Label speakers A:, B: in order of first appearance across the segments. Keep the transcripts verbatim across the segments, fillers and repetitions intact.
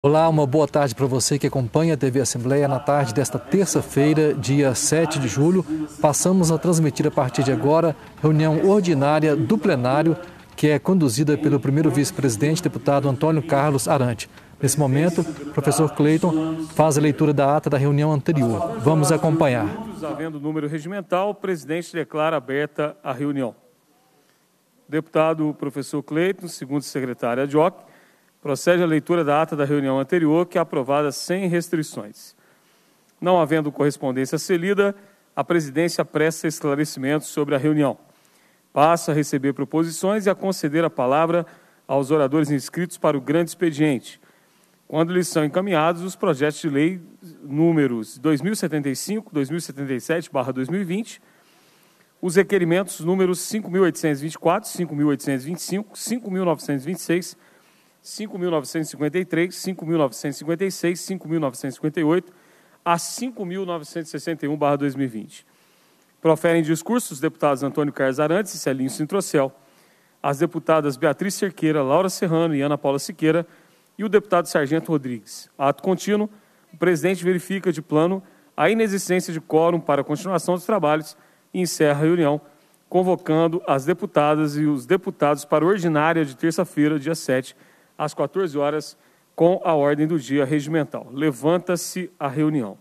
A: Olá, uma boa tarde para você que acompanha a T V Assembleia. Na tarde desta terça-feira, dia sete de julho, passamos a transmitir a partir de agora reunião ordinária do plenário, que é conduzida pelo primeiro vice-presidente, deputado Antônio Carlos Arante. Nesse momento, o professor Cleiton faz a leitura da ata da reunião anterior. Vamos acompanhar.
B: Havendo número regimental, o presidente declara aberta a reunião. Deputado professor Cleiton, segundo secretário adjunto, procede a leitura da ata da reunião anterior, que é aprovada sem restrições. Não havendo correspondência a ser lida, a presidência presta esclarecimentos sobre a reunião. Passa a receber proposições e a conceder a palavra aos oradores inscritos para o grande expediente, quando lhes são encaminhados os projetos de lei números dois mil e setenta e cinco, dois mil e setenta e sete barra dois mil e vinte, os requerimentos números cinco mil oitocentos e vinte e quatro, cinco mil oitocentos e vinte e cinco, cinco mil novecentos e vinte e seis, cinco mil novecentos e cinquenta e três, cinco mil novecentos e cinquenta e seis, cinco mil novecentos e cinquenta e oito a cinco mil novecentos e sessenta e um barra dois mil e vinte. Proferem discursos os deputados Antônio Carlos Arantes e Celinho Sintrocel, as deputadas Beatriz Cerqueira, Laura Serrano e Ana Paula Siqueira e o deputado Sargento Rodrigues. Ato contínuo, o presidente verifica de plano a inexistência de quórum para a continuação dos trabalhos e encerra a reunião, convocando as deputadas e os deputados para a ordinária de terça-feira, dia sete, às quatorze horas, com a ordem do dia regimental. Levanta-se a reunião.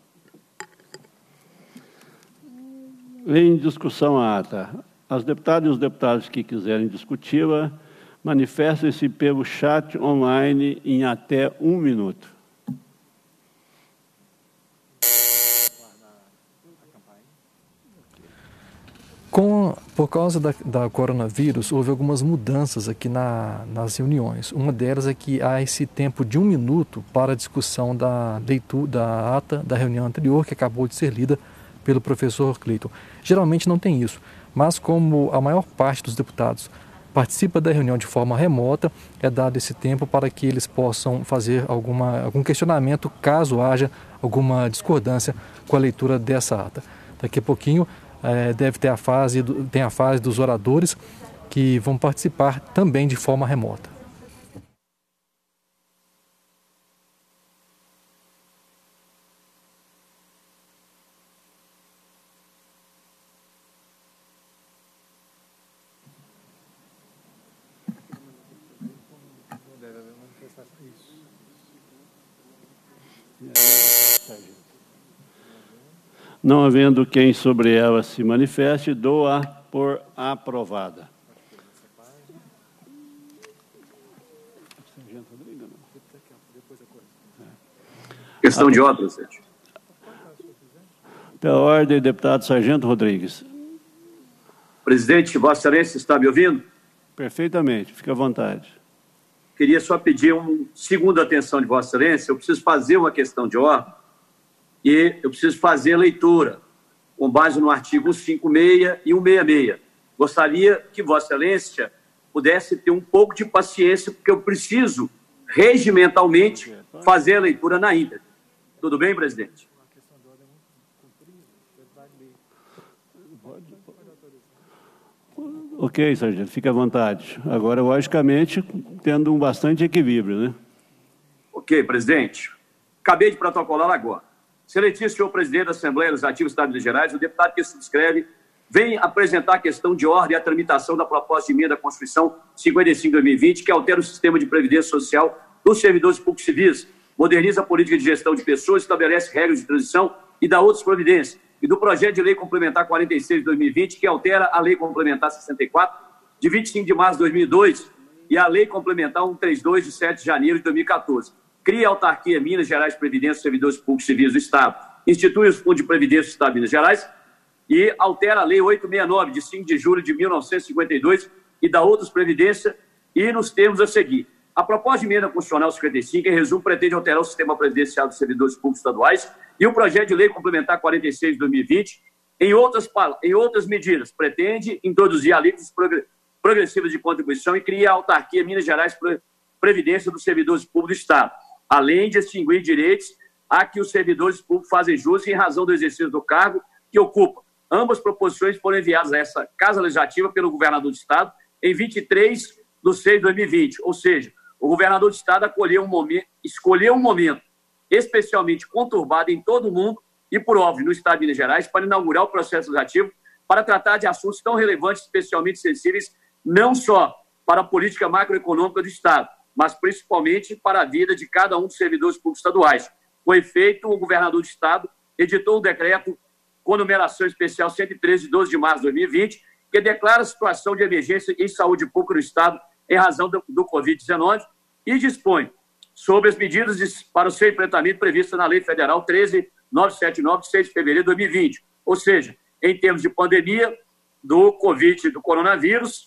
C: Em discussão a ata. As deputadas e os deputados que quiserem discuti-la, manifestem-se pelo chat online em até um minuto.
A: Com, por causa da, da coronavírus, houve algumas mudanças aqui na, nas reuniões. Uma delas é que há esse tempo de um minuto para a discussão da leitura da ata da reunião anterior, que acabou de ser lida pelo professor Cleiton. Geralmente não tem isso, mas como a maior parte dos deputados participa da reunião de forma remota, é dado esse tempo para que eles possam fazer alguma, algum questionamento, caso haja alguma discordância com a leitura dessa ata. Daqui a pouquinho, É, deve ter a fase, do, tem a fase dos oradores que vão participar também de forma remota.
C: Não havendo quem sobre ela se manifeste, dou-a por aprovada.
D: Questão de ordem, presidente.
C: Pela ordem, deputado Sargento Rodrigues.
D: Presidente, Vossa Excelência, está me ouvindo?
C: Perfeitamente, fique à vontade.
D: Queria só pedir um segundo atenção de Vossa Excelência. Eu preciso fazer uma questão de ordem e eu preciso fazer a leitura com base no artigo cento e cinquenta e seis e cento e sessenta e seis. Gostaria que Vossa Excelência pudesse ter um pouco de paciência, porque eu preciso regimentalmente fazer a leitura na íntegra. Tudo bem, presidente?
C: Ok, sargento, fique à vontade. Agora, logicamente, tendo um bastante equilíbrio, né?
D: Ok, presidente. Acabei de protocolar agora. Excelentíssimo senhor presidente da Assembleia Legislativa do Estado de Minas Gerais, o deputado que subscreve vem apresentar a questão de ordem e a tramitação da proposta de emenda à Constituição cinquenta e cinco de dois mil e vinte, que altera o sistema de previdência social dos servidores públicos civis, moderniza a política de gestão de pessoas, estabelece regras de transição e dá outras providências, e do projeto de lei complementar quarenta e seis de dois mil e vinte, que altera a lei complementar sessenta e quatro de vinte e cinco de março de dois mil e dois e a lei complementar cento e trinta e dois de sete de janeiro de dois mil e quatorze. Cria a autarquia Minas Gerais Previdência dos Servidores Públicos Civis do Estado, institui os fundos de previdência do Estado de Minas Gerais e altera a lei oitocentos e sessenta e nove, de cinco de julho de mil novecentos e cinquenta e dois, e dá outras previdências, e nos termos a seguir. A proposta de emenda constitucional cinquenta e cinco, em resumo, pretende alterar o sistema previdenciário dos servidores públicos estaduais e o projeto de lei complementar quarenta e seis de dois mil e vinte, em outras, em outras medidas, pretende introduzir alíquotas progressivas de contribuição e criar a autarquia Minas Gerais Previdência dos Servidores Públicos do Estado, além de extinguir direitos a que os servidores públicos fazem jus em razão do exercício do cargo que ocupam. Ambas proposições foram enviadas a essa Casa Legislativa pelo governador do Estado em vinte e três de seis de dois mil e vinte, ou seja, o governador do estado acolheu um momento, escolheu um momento especialmente conturbado em todo o mundo e, por óbvio, no estado de Minas Gerais, para inaugurar o processo legislativo, para tratar de assuntos tão relevantes, especialmente sensíveis, não só para a política macroeconômica do estado, mas principalmente para a vida de cada um dos servidores públicos estaduais. Com efeito, o governador do estado editou o decreto com numeração especial cento e treze, de doze de março de dois mil e vinte, que declara a situação de emergência em saúde pública no estado em razão do, do covid dezenove e dispõe sobre as medidas de, para o seu enfrentamento previstas na Lei Federal treze mil novecentos e setenta e nove, de seis de fevereiro de dois mil e vinte. Ou seja, em termos de pandemia do Covid, do coronavírus,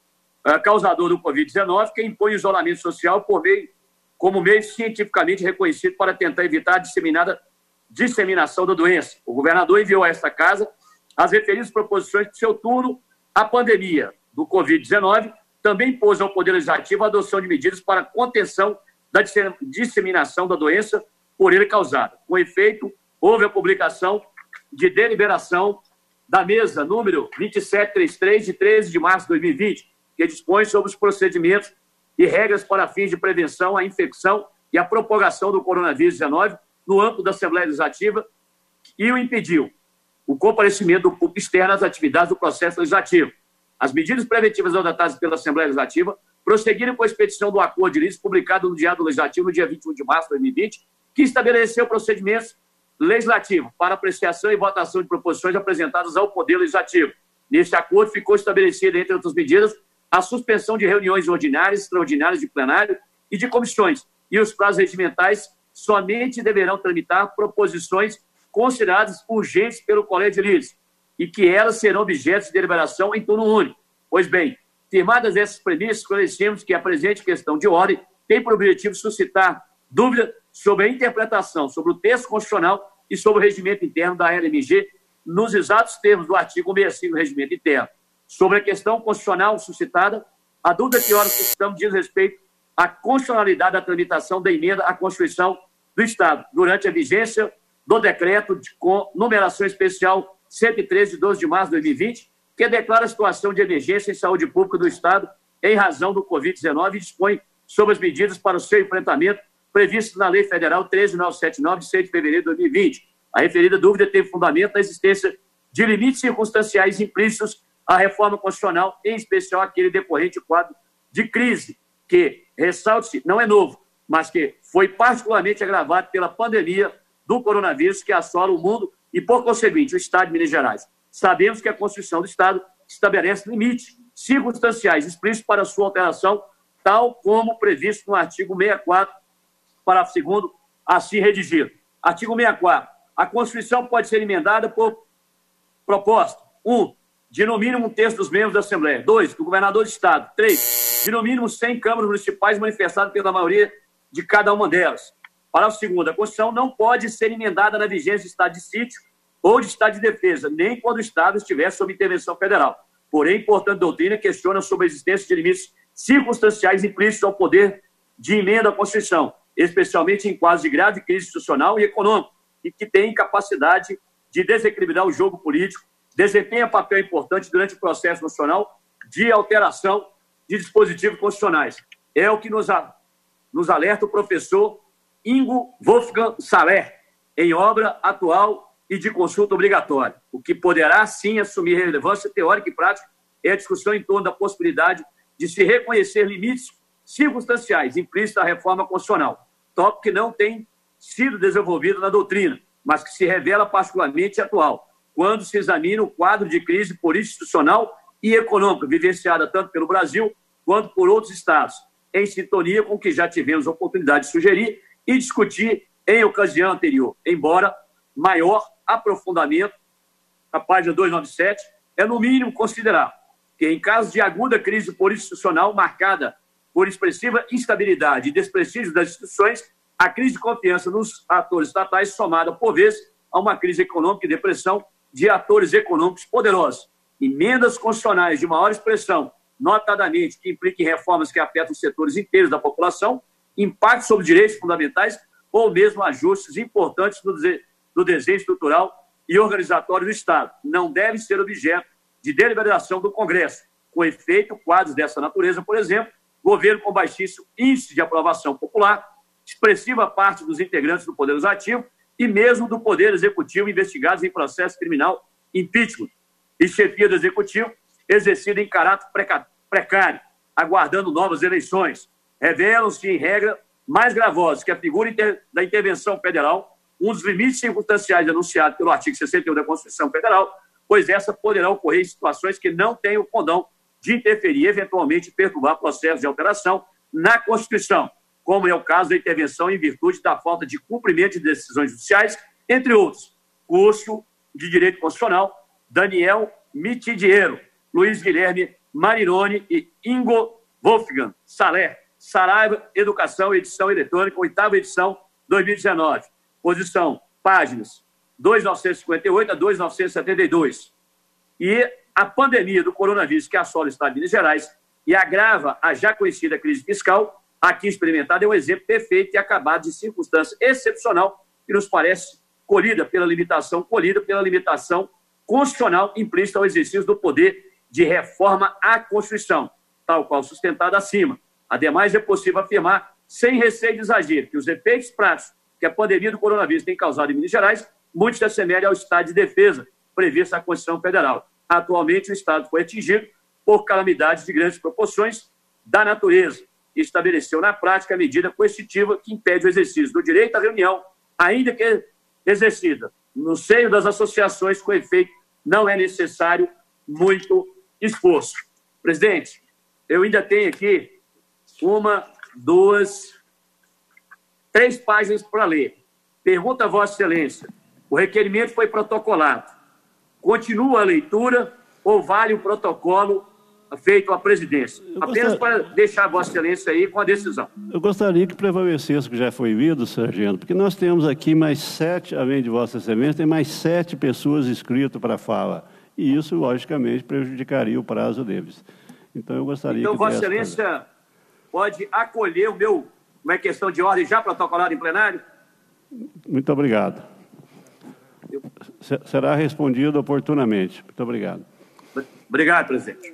D: uh, causador do covid dezenove, que impõe isolamento social por meio, como meio cientificamente reconhecido para tentar evitar a disseminada, disseminação da doença. O governador enviou a esta casa as referidas proposições do seu turno. A pandemia do covid dezenove também impôs ao Poder Legislativo a adoção de medidas para contenção da disseminação da doença por ele causada. Com efeito, houve a publicação de deliberação da mesa número vinte e sete trinta e três, de treze de março de dois mil e vinte, que dispõe sobre os procedimentos e regras para fins de prevenção à infecção e à propagação do coronavírus dezenove no âmbito da Assembleia Legislativa e o impediu o comparecimento do público externo às atividades do processo legislativo. As medidas preventivas adotadas pela Assembleia Legislativa prosseguiram com a expedição do acordo de limites publicado no Diário Legislativo no dia vinte e um de março de dois mil e vinte, que estabeleceu procedimentos legislativos para apreciação e votação de proposições apresentadas ao Poder Legislativo. Neste acordo ficou estabelecida, entre outras medidas, a suspensão de reuniões ordinárias, extraordinárias de plenário e de comissões, e os prazos regimentais somente deverão tramitar proposições consideradas urgentes pelo Colégio de Líderes e que elas serão objeto de deliberação em turno único. Pois bem, firmadas essas premissas, esclarecemos que a presente questão de ordem tem por objetivo suscitar dúvida sobre a interpretação, sobre o texto constitucional e sobre o regimento interno da L M G, nos exatos termos do artigo cento e sessenta e cinco do regimento interno. Sobre a questão constitucional suscitada, a dúvida que ora suscitamos diz respeito à constitucionalidade da tramitação da emenda à Constituição do Estado, durante a vigência do decreto de, com numeração especial cento e treze, de doze de março de dois mil e vinte, que declara a situação de emergência em saúde pública do Estado em razão do covid dezenove e dispõe sobre as medidas para o seu enfrentamento previstas na Lei Federal treze mil novecentos e setenta e nove, de seis de fevereiro de dois mil e vinte. A referida dúvida teve fundamento na existência de limites circunstanciais implícitos à reforma constitucional, em especial aquele decorrente quadro de crise, que, ressalte-se, não é novo, mas que foi particularmente agravado pela pandemia do coronavírus que assola o mundo e, por conseguinte, o Estado de Minas Gerais. Sabemos que a Constituição do Estado estabelece limites circunstanciais explícitos para sua alteração, tal como previsto no artigo sessenta e quatro, parágrafo segundo, assim redigido. Artigo sessenta e quatro. A Constituição pode ser emendada por proposta. Um, de no mínimo um terço dos membros da Assembleia. Dois, do governador do Estado. Três, de no mínimo cem câmaras municipais manifestadas pela maioria de cada uma delas. Parágrafo segundo. A Constituição não pode ser emendada na vigência de estado de sítio ou de estado de defesa, nem quando o Estado estiver sob intervenção federal. Porém, importante doutrina questiona sobre a existência de limites circunstanciais implícitos ao poder de emenda à Constituição, especialmente em quadros de grave crise institucional e econômica, e que tem capacidade de desequilibrar o jogo político, desempenha papel importante durante o processo nacional de alteração de dispositivos constitucionais. É o que nos, a, nos alerta o professor Ingo Wolfgang Saler, em obra atual e de consulta obrigatória. O que poderá, sim, assumir relevância teórica e prática é a discussão em torno da possibilidade de se reconhecer limites circunstanciais implícitos à reforma constitucional, tópico que não tem sido desenvolvido na doutrina, mas que se revela particularmente atual, quando se examina o quadro de crise político-institucional e econômica vivenciada tanto pelo Brasil quanto por outros estados, em sintonia com o que já tivemos a oportunidade de sugerir e discutir em ocasião anterior, embora maior aprofundamento, a página duzentos e noventa e sete, é no mínimo considerar que em caso de aguda crise político-institucional marcada por expressiva instabilidade e desprestígio das instituições, a crise de confiança nos atores estatais somada, por vezes, a uma crise econômica e depressão de atores econômicos poderosos. Emendas constitucionais de maior expressão, notadamente que impliquem reformas que afetam setores inteiros da população, impacto sobre direitos fundamentais ou mesmo ajustes importantes no, no desenho estrutural e organizatório do Estado, não devem ser objeto de deliberação do Congresso. Com efeito, quadros dessa natureza, por exemplo, governo com baixíssimo índice de aprovação popular, expressiva parte dos integrantes do Poder Legislativo e mesmo do Poder Executivo investigados em processo criminal impeachment e chefia do Executivo exercida em caráter precário, aguardando novas eleições. Revelam-se, em regra, mais gravosos que a figura inter... da intervenção federal, um dos limites circunstanciais anunciados pelo artigo sessenta e um da Constituição Federal, pois essa poderá ocorrer em situações que não têm o condão de interferir, eventualmente perturbar processos de alteração na Constituição, como é o caso da intervenção em virtude da falta de cumprimento de decisões judiciais, entre outros. Curso de Direito Constitucional, Daniel Mitidiero, Luiz Guilherme Marinoni e Ingo Wolfgang Salé, Saraiva, Educação, edição eletrônica, oitava edição, dois mil e dezenove. Posição, páginas dois mil novecentos e cinquenta e oito a dois mil novecentos e setenta e dois. E a pandemia do coronavírus que assola o Estado de Minas Gerais e agrava a já conhecida crise fiscal, aqui experimentada, é um exemplo perfeito e acabado de circunstância excepcional que nos parece colhida pela limitação, colhida pela limitação constitucional implícita ao exercício do poder de reforma à Constituição, tal qual sustentado acima. Ademais, é possível afirmar, sem receio de exagero, que os efeitos práticos que a pandemia do coronavírus tem causado em Minas Gerais muito se assemelham ao estado de defesa previsto na Constituição Federal. Atualmente, o Estado foi atingido por calamidades de grandes proporções da natureza e estabeleceu na prática a medida coercitiva que impede o exercício do direito à reunião, ainda que exercida no seio das associações, com efeito não é necessário muito esforço. Presidente, eu ainda tenho aqui uma, duas, três páginas para ler. Pergunta a Vossa Excelência: o requerimento foi protocolado. Continua a leitura ou vale o protocolo feito à presidência?
C: Eu
D: Apenas
C: gostaria...
D: para deixar a Vossa Excelência aí com a decisão.
C: Eu gostaria que prevalecesse o que já foi lido, sargento, porque nós temos aqui mais sete, além de Vossa Excelência, tem mais sete pessoas inscritas para a fala. E isso, logicamente, prejudicaria o prazo deles. Então, eu gostaria
D: então,
C: que...
D: Então, Vossa Excelência para... pode acolher o meu, uma questão de ordem já protocolada em plenário?
C: Muito obrigado. Eu... Será respondido oportunamente. Muito obrigado.
D: Obrigado, presidente.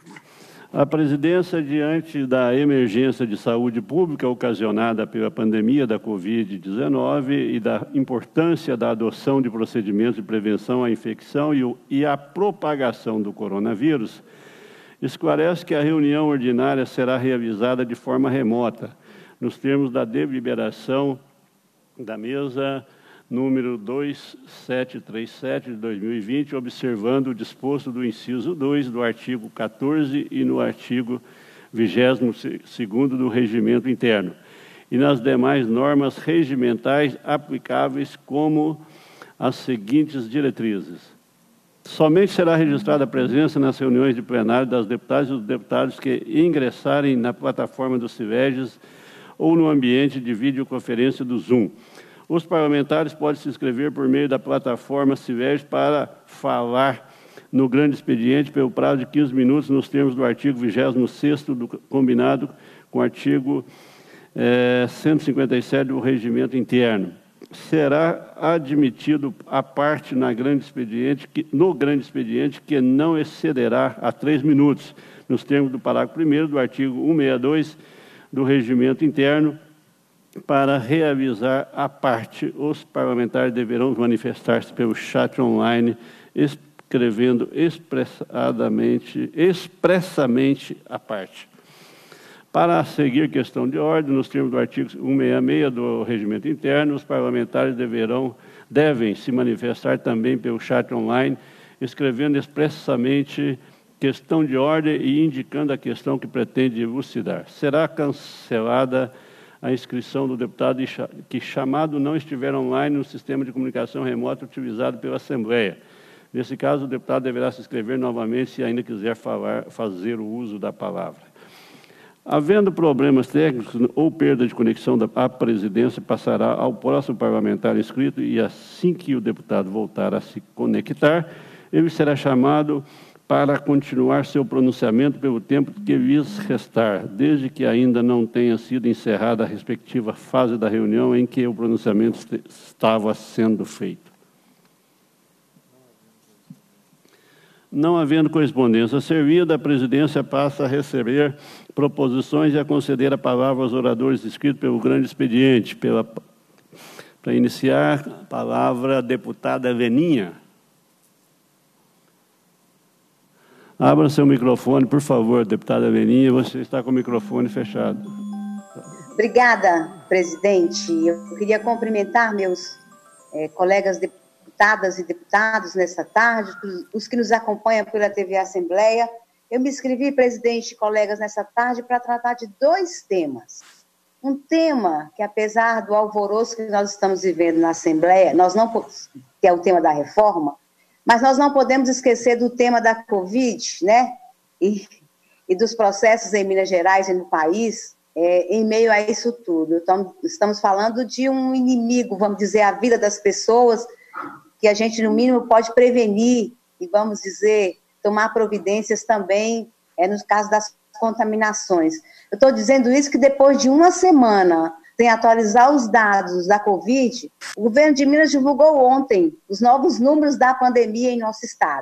C: A presidência, diante da emergência de saúde pública ocasionada pela pandemia da covid dezenove e da importância da adoção de procedimentos de prevenção à infecção e, o, e à propagação do coronavírus, esclarece que a reunião ordinária será realizada de forma remota, nos termos da deliberação da mesa número dois mil setecentos e trinta e sete de dois mil e vinte, observando o disposto do inciso dois do artigo quatorze e no artigo vigésimo segundo do Regimento Interno, e nas demais normas regimentais aplicáveis, como as seguintes diretrizes. Somente será registrada a presença nas reuniões de plenário das deputadas e dos deputados que ingressarem na plataforma do CIVEGES ou no ambiente de videoconferência do Zoom. Os parlamentares podem se inscrever por meio da plataforma CIVEGES para falar no grande expediente pelo prazo de quinze minutos, nos termos do artigo vigésimo sexto, do, combinado com o artigo eh, cento e cinquenta e sete do Regimento Interno. Será admitido a parte na grande expediente, que, no grande expediente que não excederá a três minutos, nos termos do parágrafo primeiro do artigo cento e sessenta e dois do Regimento Interno. Para reavisar a parte, os parlamentares deverão manifestar-se pelo chat online, escrevendo expressadamente, expressamente a parte. Para seguir questão de ordem, nos termos do artigo cento e sessenta e seis do Regimento Interno, os parlamentares deverão, devem se manifestar também pelo chat online, escrevendo expressamente questão de ordem e indicando a questão que pretende elucidar. Será cancelada a inscrição do deputado que, chamado, não estiver online no sistema de comunicação remota utilizado pela Assembleia. Nesse caso, o deputado deverá se inscrever novamente se ainda quiser falar, fazer o uso da palavra. Havendo problemas técnicos ou perda de conexão, da, a presidência passará ao próximo parlamentar inscrito e, assim que o deputado voltar a se conectar, ele será chamado para continuar seu pronunciamento pelo tempo que lhes restar, desde que ainda não tenha sido encerrada a respectiva fase da reunião em que o pronunciamento estava sendo feito. Não havendo correspondência servida, a presidência passa a receber proposições e a conceder a palavra aos oradores inscritos pelo grande expediente. Pela, para iniciar, a palavra a deputada Veninha. Abra seu microfone, por favor, deputada Veninha, você está com o microfone fechado.
E: Obrigada, presidente. Eu queria cumprimentar meus é, colegas deputadas e deputados nesta tarde, os que nos acompanham pela T V Assembleia. Eu me inscrevi, presidente e colegas, nessa tarde para tratar de dois temas. Um tema que, apesar do alvoroço que nós estamos vivendo na Assembleia, nós não, que é o tema da reforma, mas nós não podemos esquecer do tema da Covid, né? E, e dos processos em Minas Gerais e no país, é, em meio a isso tudo. Então, estamos falando de um inimigo, vamos dizer, a vida das pessoas, que a gente, no mínimo, pode prevenir e, vamos dizer, tomar providências também, é, no caso das contaminações. Eu estou dizendo isso que depois de uma semana sem atualizar os dados da Covid, o governo de Minas divulgou ontem os novos números da pandemia em nosso estado.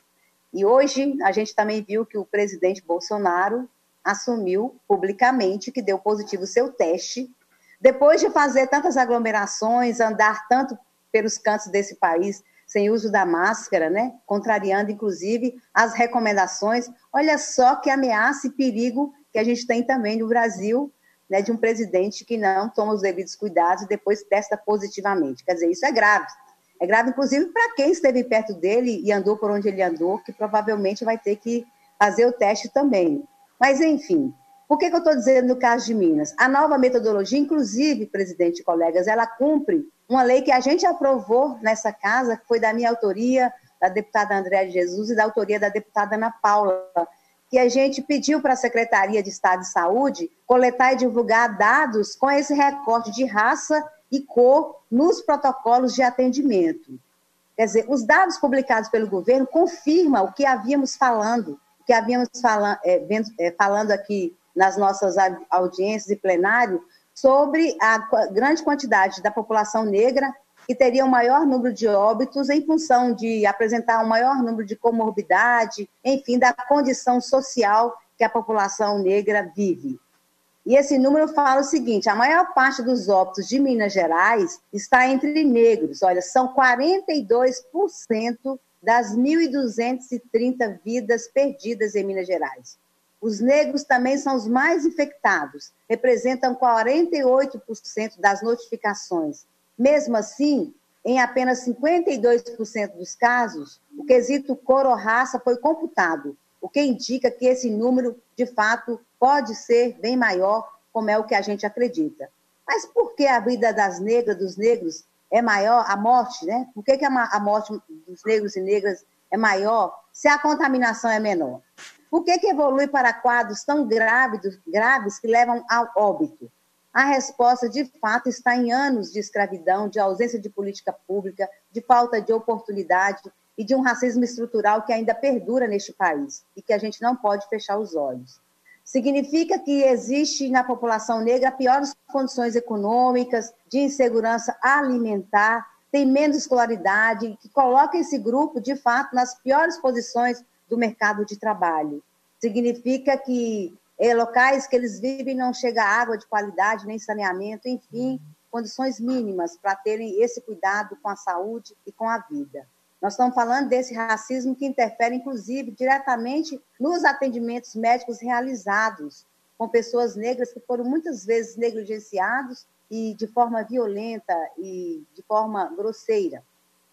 E: E hoje a gente também viu que o presidente Bolsonaro assumiu publicamente que deu positivo o seu teste, depois de fazer tantas aglomerações, andar tanto pelos cantos desse país sem uso da máscara, né? Contrariando, inclusive, as recomendações. Olha só que ameaça e perigo que a gente tem também no Brasil, né, de um presidente que não toma os devidos cuidados e depois testa positivamente. Quer dizer, isso é grave. É grave, inclusive, para quem esteve perto dele e andou por onde ele andou, que provavelmente vai ter que fazer o teste também. Mas, enfim, por que, que eu estou dizendo no caso de Minas? A nova metodologia, inclusive, presidente e colegas, ela cumpre uma lei que a gente aprovou nessa casa, que foi da minha autoria, da deputada Andréa de Jesus e da autoria da deputada Ana Paula, que a gente pediu para a Secretaria de Estado de Saúde coletar e divulgar dados com esse recorte de raça e cor nos protocolos de atendimento. Quer dizer, os dados publicados pelo governo confirmam o que havíamos falando, o que havíamos falan, é, vendo, é, falando aqui nas nossas audiências e plenário, sobre a grande quantidade da população negra que teria um maior número de óbitos em função de apresentar um maior número de comorbidade, enfim, da condição social que a população negra vive. E esse número fala o seguinte: a maior parte dos óbitos de Minas Gerais está entre negros. Olha, são quarenta e dois por cento das mil duzentas e trinta vidas perdidas em Minas Gerais. Os negros também são os mais infectados, representam quarenta e oito por cento das notificações. Mesmo assim, em apenas cinquenta e dois por cento dos casos, o quesito cor ou raça foi computado, o que indica que esse número, de fato, pode ser bem maior, como é o que a gente acredita. Mas por que a vida das negras, dos negros, é maior, a morte, né? Por que, que a morte dos negros e negras é maior se a contaminação é menor? Por que, que evolui para quadros tão graves, graves que levam ao óbito? A resposta, de fato, está em anos de escravidão, de ausência de política pública, de falta de oportunidade e de um racismo estrutural que ainda perdura neste país e que a gente não pode fechar os olhos. Significa que existe na população negra piores condições econômicas, de insegurança alimentar, tem menos escolaridade, que coloca esse grupo, de fato, nas piores posições do mercado de trabalho. Significa que em locais que eles vivem não chega água de qualidade, nem saneamento, enfim, condições mínimas para terem esse cuidado com a saúde e com a vida. Nós estamos falando desse racismo que interfere, inclusive, diretamente nos atendimentos médicos realizados com pessoas negras que foram muitas vezes negligenciados e de forma violenta e de forma grosseira.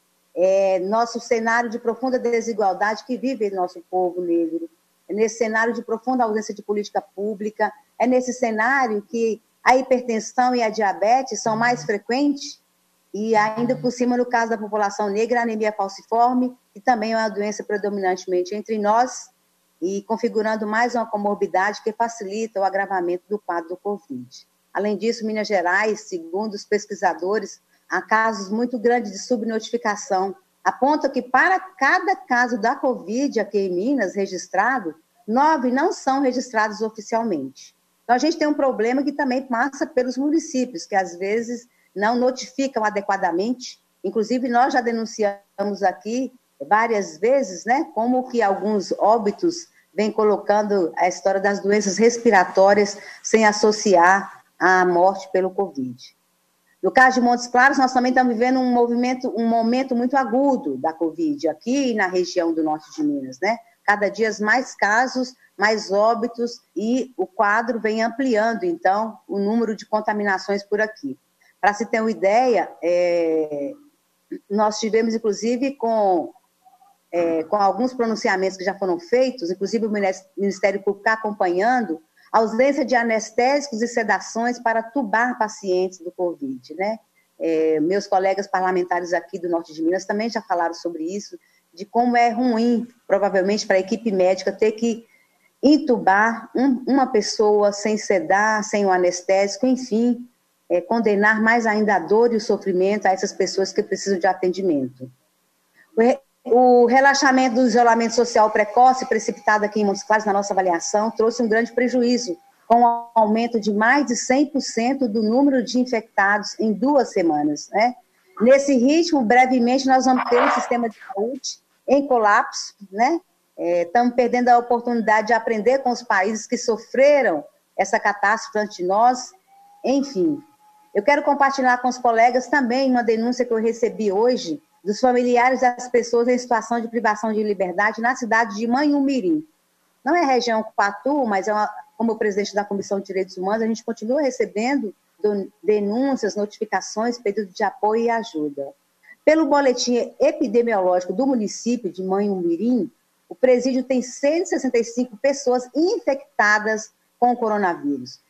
E: É nosso cenário de profunda desigualdade que vive nosso povo negro. É nesse cenário de profunda ausência de política pública, é nesse cenário que a hipertensão e a diabetes são mais frequentes, e ainda por cima, no caso da população negra, a anemia falciforme, que também é uma doença predominantemente entre nós, e configurando mais uma comorbidade que facilita o agravamento do quadro do Covid. Além disso, Minas Gerais, segundo os pesquisadores, há casos muito grandes de subnotificação. Aponta que para cada caso da Covid aqui em Minas registrado, nove não são registrados oficialmente. Então, a gente tem um problema que também passa pelos municípios, que às vezes não notificam adequadamente. Inclusive, nós já denunciamos aqui várias vezes, né, como que alguns óbitos vêm colocando a história das doenças respiratórias sem associar à morte pelo Covid. No caso de Montes Claros, nós também estamos vivendo um movimento, um momento muito agudo da Covid, aqui na região do norte de Minas, né? Cada dia mais casos, mais óbitos, e o quadro vem ampliando, então, o número de contaminações por aqui. Para se ter uma ideia, é, nós tivemos, inclusive, com, é, com alguns pronunciamentos que já foram feitos, inclusive o Ministério Público está acompanhando, a ausência de anestésicos e sedações para tubar pacientes do Covid, né? É, meus colegas parlamentares aqui do norte de Minas também já falaram sobre isso, de como é ruim, provavelmente, para a equipe médica ter que intubar um, uma pessoa sem sedar, sem o anestésico, enfim, é, condenar mais ainda a dor e o sofrimento a essas pessoas que precisam de atendimento. O, re, o relaxamento do isolamento social precoce, precipitado aqui em Montes Claros, na nossa avaliação, trouxe um grande prejuízo, com um aumento de mais de cem por cento do número de infectados em duas semanas, né? Nesse ritmo, brevemente, nós vamos ter um sistema de saúde em colapso, né? É, estamos perdendo a oportunidade de aprender com os países que sofreram essa catástrofe ante nós. Enfim, eu quero compartilhar com os colegas também uma denúncia que eu recebi hoje dos familiares das pessoas em situação de privação de liberdade na cidade de Manhumirim. Não é região Patu, mas é uma, como presidente da Comissão de Direitos Humanos, a gente continua recebendo denúncias, notificações, pedido de apoio e ajuda. Pelo boletim epidemiológico do município de Manhumirim, o presídio tem cento e sessenta e cinco pessoas infectadas com o coronavírus.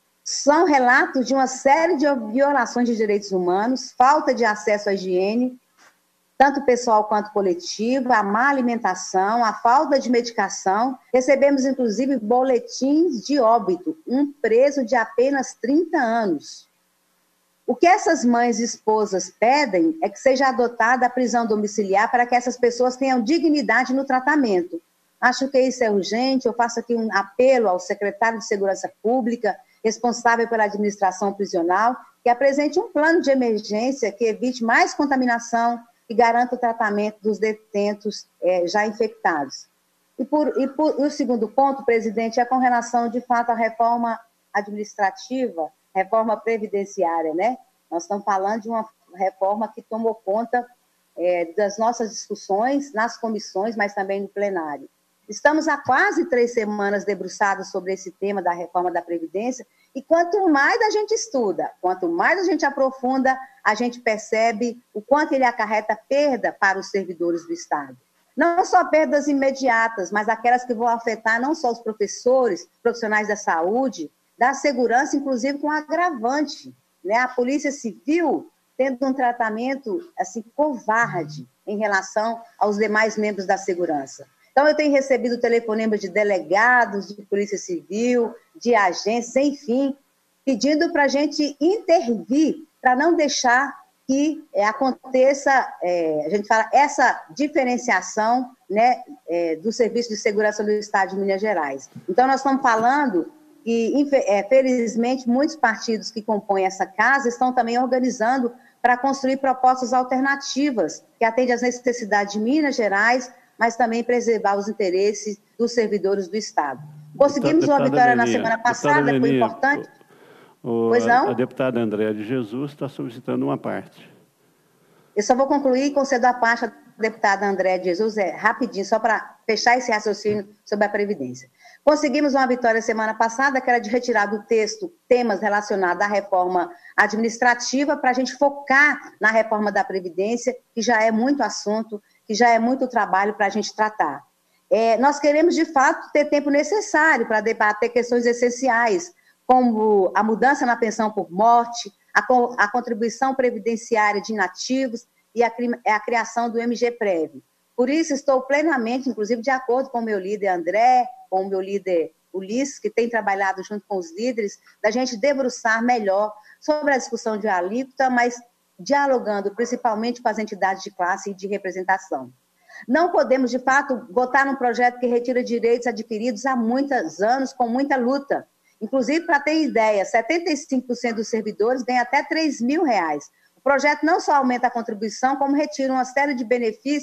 E: São relatos de uma série de violações de direitos humanos, falta de acesso à higiene, tanto pessoal quanto coletivo, a má alimentação, a falta de medicação. Recebemos, inclusive, boletins de óbito, um preso de apenas trinta anos. O que essas mães e esposas pedem é que seja adotada a prisão domiciliar para que essas pessoas tenham dignidade no tratamento. Acho que isso é urgente. Eu faço aqui um apelo ao secretário de Segurança Pública, responsável pela administração prisional, que apresente um plano de emergência que evite mais contaminação e garanta o tratamento dos detentos é, já infectados. E, por, e, por, e o segundo ponto, presidente, é com relação, de fato, à reforma administrativa, reforma previdenciária, né? Nós estamos falando de uma reforma que tomou conta é, das nossas discussões nas comissões, mas também no plenário. Estamos há quase três semanas debruçados sobre esse tema da reforma da Previdência, e quanto mais a gente estuda, quanto mais a gente aprofunda, a gente percebe o quanto ele acarreta perda para os servidores do Estado. Não só perdas imediatas, mas aquelas que vão afetar não só os professores, profissionais da saúde, da segurança, inclusive com agravante, né? A Polícia Civil tendo um tratamento assim, covarde em relação aos demais membros da segurança. Então, eu tenho recebido telefonemas de delegados, de Polícia Civil, de agências, enfim, pedindo para a gente intervir, para não deixar que é, aconteça, é, a gente fala, essa diferenciação, né, é, do Serviço de Segurança do Estado de Minas Gerais. Então, nós estamos falando que, é, felizmente, muitos partidos que compõem essa casa estão também organizando para construir propostas alternativas que atendem às necessidades de Minas Gerais, mas também preservar os interesses dos servidores do Estado. Conseguimos uma vitória na semana passada, foi importante.
C: O,
E: pois não?
C: A deputada Andréa de Jesus está solicitando uma parte.
E: Eu só vou concluir e concedo a parte da deputada Andréa de Jesus, é rapidinho, só para fechar esse raciocínio sobre a Previdência. Conseguimos uma vitória semana passada, que era de retirar do texto temas relacionados à reforma administrativa, para a gente focar na reforma da Previdência, que já é muito assunto, que já é muito trabalho para a gente tratar. É, nós queremos, de fato, ter tempo necessário para debater questões essenciais, como a mudança na pensão por morte, a, co a contribuição previdenciária de inativos e a, a criação do M G Prev. Por isso, estou plenamente, inclusive, de acordo com o meu líder André, com o meu líder Ulisses, que tem trabalhado junto com os líderes, da gente debruçar melhor sobre a discussão de alíquota, mas dialogando principalmente com as entidades de classe e de representação. Não podemos, de fato, votar num projeto que retira direitos adquiridos há muitos anos, com muita luta. Inclusive, para ter ideia, setenta e cinco por cento dos servidores ganham até três mil reais. O projeto não só aumenta a contribuição, como retira uma série de benefícios,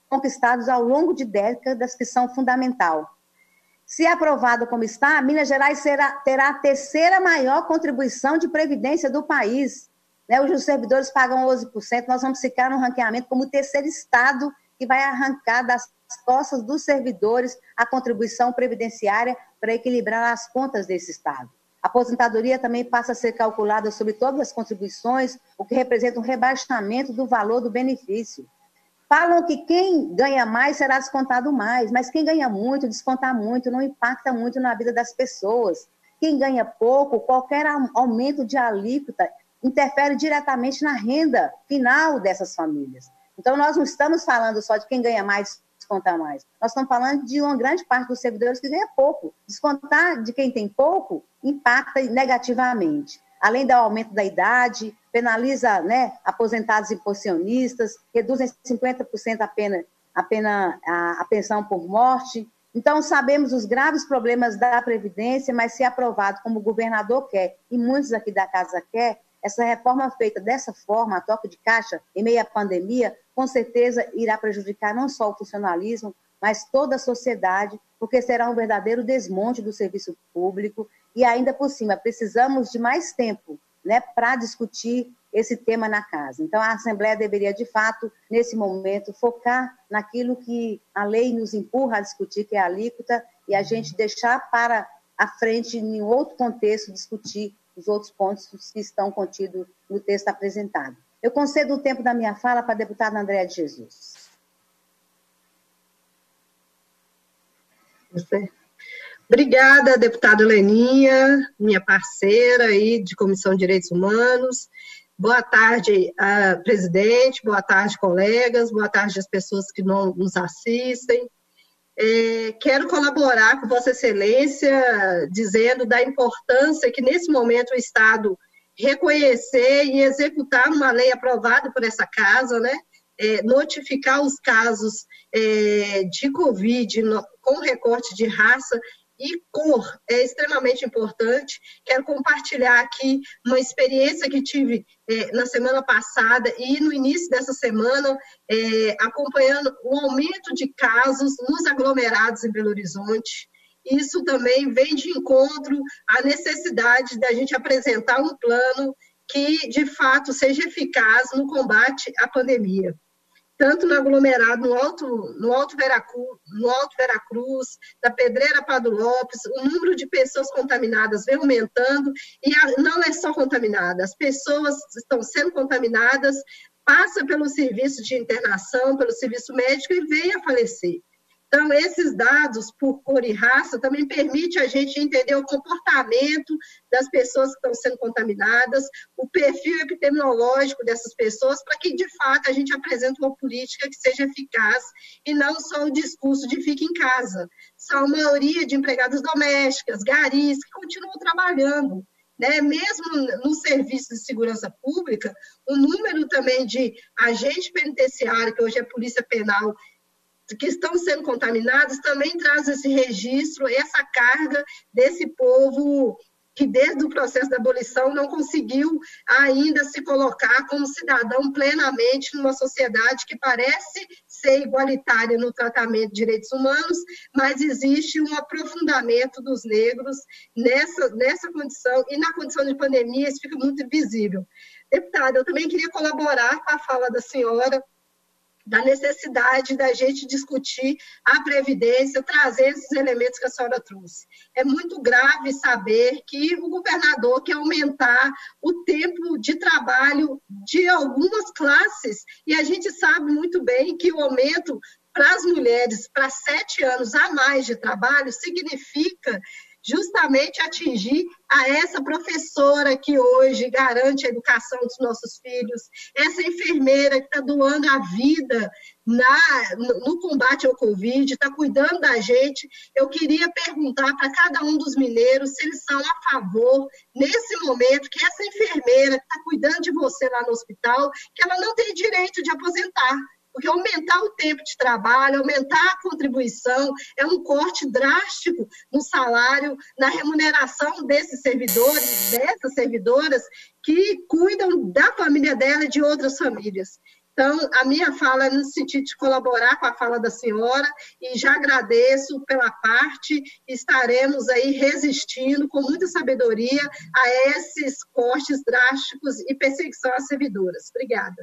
E: conquistados ao longo de décadas, que são fundamental. Se aprovado como está, Minas Gerais será, terá a terceira maior contribuição de previdência do país. Né? Os servidores pagam onze por cento, nós vamos ficar no ranqueamento como o terceiro estado que vai arrancar das costas dos servidores a contribuição previdenciária para equilibrar as contas desse estado. A aposentadoria também passa a ser calculada sobre todas as contribuições, o que representa um rebaixamento do valor do benefício. Falam que quem ganha mais será descontado mais, mas quem ganha muito, descontar muito, não impacta muito na vida das pessoas. Quem ganha pouco, qualquer aumento de alíquota interfere diretamente na renda final dessas famílias. Então, nós não estamos falando só de quem ganha mais, descontar mais. Nós estamos falando de uma grande parte dos servidores que ganha pouco. Descontar de quem tem pouco impacta negativamente. Além do aumento da idade, penaliza, né, aposentados e pensionistas, reduz em cinquenta por cento a pena, a, pena, a, a pensão por morte. Então, sabemos os graves problemas da Previdência, mas se aprovado como o governador quer, e muitos aqui da casa quer, essa reforma feita dessa forma, a toque de caixa, em meio à pandemia, com certeza irá prejudicar não só o funcionalismo, mas toda a sociedade, porque será um verdadeiro desmonte do serviço público. E ainda por cima, precisamos de mais tempo, né, para discutir esse tema na casa. Então, a Assembleia deveria, de fato, nesse momento, focar naquilo que a lei nos empurra a discutir, que é a alíquota, e a gente deixar para a frente, em outro contexto, discutir os outros pontos que estão contidos no texto apresentado. Eu concedo o tempo da minha fala para a deputada Andréa de Jesus.
F: Você. Obrigada, deputada Leninha, minha parceira aí de Comissão de Direitos Humanos. Boa tarde, uh, presidente, boa tarde, colegas, boa tarde às pessoas que não nos assistem. É, quero colaborar com Vossa Excelência, dizendo da importância que, nesse momento, o Estado reconhecer e executar uma lei aprovada por essa casa, né? É, notificar os casos é, de Covid no, com recorte de raça e cor é extremamente importante. Quero compartilhar aqui uma experiência que tive é, na semana passada e no início dessa semana, é, acompanhando o aumento de casos nos aglomerados em Belo Horizonte. Isso também vem de encontro à necessidade da gente apresentar um plano que, de fato, seja eficaz no combate à pandemia. Tanto no aglomerado, no Alto, no Alto Veracruz, no Alto Veracruz, na Pedreira Prado Lopes, o número de pessoas contaminadas vem aumentando, e a, não é só contaminada, as pessoas estão sendo contaminadas, passa pelo serviço de internação, pelo serviço médico e vem a falecer. Então, esses dados por cor e raça também permitem a gente entender o comportamento das pessoas que estão sendo contaminadas, o perfil epidemiológico dessas pessoas, para que, de fato, a gente apresente uma política que seja eficaz e não só o discurso de fique em casa. São a maioria de empregadas domésticas, garis, que continuam trabalhando. Né? Mesmo no serviço de segurança pública, o número também de agente penitenciário, que hoje é polícia penal, que estão sendo contaminados, também traz esse registro, essa carga desse povo que desde o processo da abolição não conseguiu ainda se colocar como cidadão plenamente numa sociedade que parece ser igualitária no tratamento de direitos humanos, mas existe um aprofundamento dos negros nessa, nessa condição, e na condição de pandemia isso fica muito visível. Deputada, eu também queria colaborar com a fala da senhora, da necessidade da gente discutir a Previdência, trazer esses elementos que a senhora trouxe. É muito grave saber que o governador quer aumentar o tempo de trabalho de algumas classes, e a gente sabe muito bem que o aumento para as mulheres para sete anos a mais de trabalho significa justamente atingir a essa professora que hoje garante a educação dos nossos filhos, essa enfermeira que está doando a vida na, no, no combate ao Covid, está cuidando da gente. Eu queria perguntar para cada um dos mineiros se eles são a favor, nesse momento, que essa enfermeira que está cuidando de você lá no hospital, que ela não tem direito de aposentar. Porque aumentar o tempo de trabalho, aumentar a contribuição, é um corte drástico no salário, na remuneração desses servidores, dessas servidoras, que cuidam da família dela e de outras famílias. Então, a minha fala é no sentido de colaborar com a fala da senhora e já agradeço pela parte, estaremos aí resistindo com muita sabedoria a esses cortes drásticos e perseguição às servidoras. Obrigada.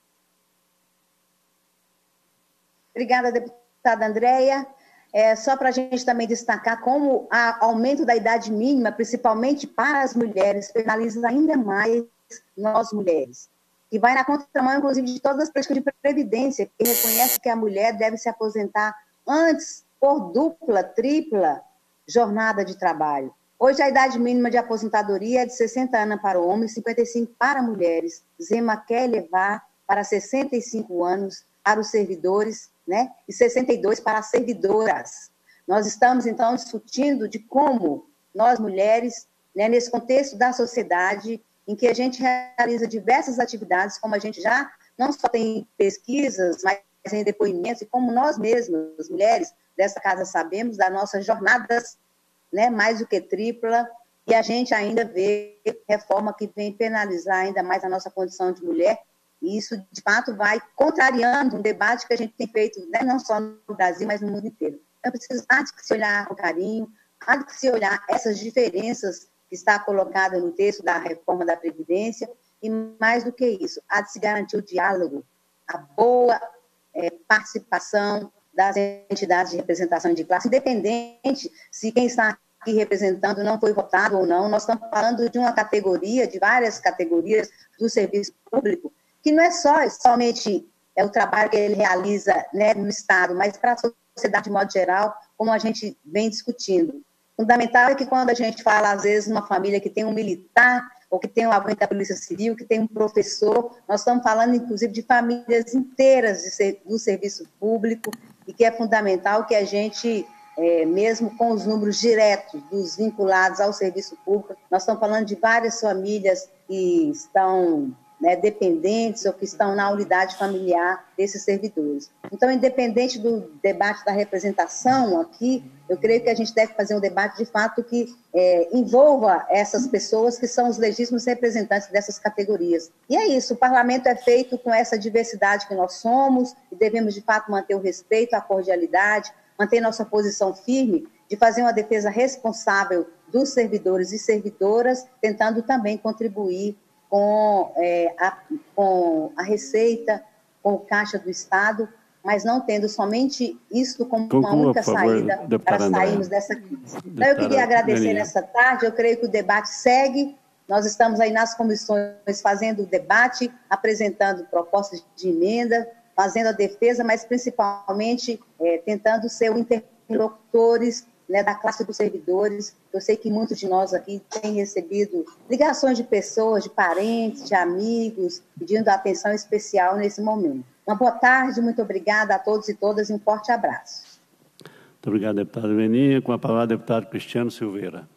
E: Obrigada, deputada Andréia. É, só para a gente também destacar como o aumento da idade mínima, principalmente para as mulheres, penaliza ainda mais nós mulheres, que vai na contramão, inclusive, de todas as políticas de previdência, que reconhece que a mulher deve se aposentar antes por dupla, tripla jornada de trabalho. Hoje, a idade mínima de aposentadoria é de sessenta anos para homens, cinquenta e cinco para mulheres. Zema quer levar para sessenta e cinco anos para os servidores, né? E sessenta e dois para as servidoras. Nós estamos, então, discutindo de como nós, mulheres, né, nesse contexto da sociedade, em que a gente realiza diversas atividades, como a gente já não só tem pesquisas, mas em depoimentos, e como nós mesmas, mulheres dessa casa, sabemos das nossas jornadas, né, mais do que tripla, e a gente ainda vê reforma que vem penalizar ainda mais a nossa condição de mulher, e isso, de fato, vai contrariando um debate que a gente tem feito, né, não só no Brasil, mas no mundo inteiro. Então, precisa há de se olhar com carinho, há de se olhar essas diferenças que está colocada no texto da reforma da Previdência, e mais do que isso, há de se garantir o diálogo, a boa é, participação das entidades de representação de classe, independente se quem está aqui representando não foi votado ou não. Nós estamos falando de uma categoria, de várias categorias do serviço público, que não é só somente é, o trabalho que ele realiza, né, no Estado, mas para a sociedade de modo geral, como a gente vem discutindo. Fundamental é que quando a gente fala, às vezes, numa família que tem um militar, ou que tem um agente da Polícia Civil, que tem um professor, nós estamos falando, inclusive, de famílias inteiras de ser, do serviço público, e que é fundamental que a gente, é, mesmo com os números diretos dos vinculados ao serviço público, nós estamos falando de várias famílias que estão, né, dependentes ou que estão na unidade familiar desses servidores. Então, independente do debate da representação aqui, eu creio que a gente deve fazer um debate, de fato, que é, envolva essas pessoas que são os legítimos representantes dessas categorias. E é isso, o parlamento é feito com essa diversidade que nós somos e devemos, de fato, manter o respeito, a cordialidade, manter nossa posição firme de fazer uma defesa responsável dos servidores e servidoras, tentando também contribuir com, é, a, com a receita, com o caixa do Estado, mas não tendo somente isso como uma única saída para sairmos dessa crise. Então, eu queria agradecer nessa tarde, eu creio que o debate segue, nós estamos aí nas comissões fazendo o debate, apresentando propostas de emenda, fazendo a defesa, mas principalmente é, tentando ser interlocutores, né, da classe dos servidores. Eu sei que muitos de nós aqui têm recebido ligações de pessoas, de parentes, de amigos, pedindo atenção especial nesse momento. Uma boa tarde, muito obrigada a todos e todas e um forte abraço.
C: Muito obrigado, deputada Leninha. Com a palavra, deputado Cristiano Silveira.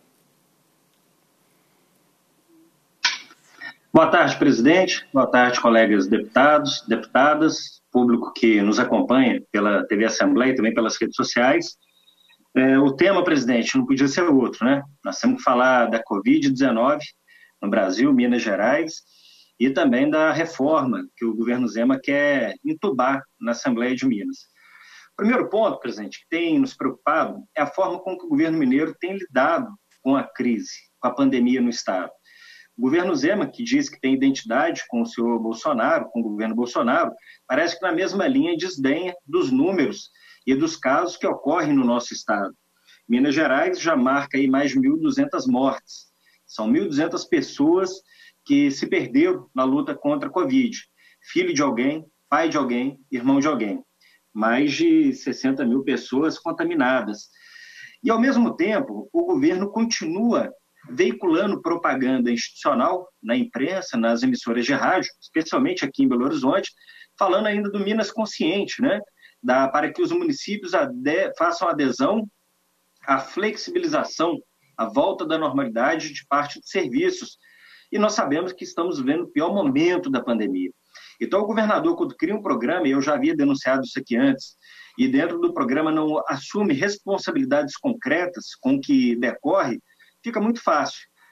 G: Boa tarde, presidente. Boa tarde, colegas deputados, deputadas, público que nos acompanha pela T V Assembleia e também pelas redes sociais. É, o tema, presidente, não podia ser outro, né? Nós temos que falar da covid dezenove no Brasil, Minas Gerais, e também da reforma que o governo Zema quer entubar na Assembleia de Minas. O primeiro ponto, presidente, que tem nos preocupado é a forma como que o governo mineiro tem lidado com a crise, com a pandemia no Estado. O governo Zema, que diz que tem identidade com o senhor Bolsonaro, com o governo Bolsonaro, parece que na mesma linha desdenha dos números e dos casos que ocorrem no nosso Estado. Minas Gerais já marca aí mais de mil e duzentas mortes. São mil e duzentas pessoas que se perderam na luta contra a Covid. Filho de alguém, pai de alguém, irmão de alguém. Mais de sessenta mil pessoas contaminadas. E, ao mesmo tempo, o governo continua veiculando propaganda institucional na imprensa, nas emissoras de rádio, especialmente aqui em Belo Horizonte, falando ainda do Minas Consciente, né? Da, para que os municípios ade, façam adesão à flexibilização, à volta da normalidade de parte dos serviços. E nós sabemos que estamos vivendo o pior momento da pandemia. Então, o governador, quando cria um programa, e eu já havia denunciado isso aqui antes, e dentro do programa não assume responsabilidades concretas com o que decorre, fica muito fácil.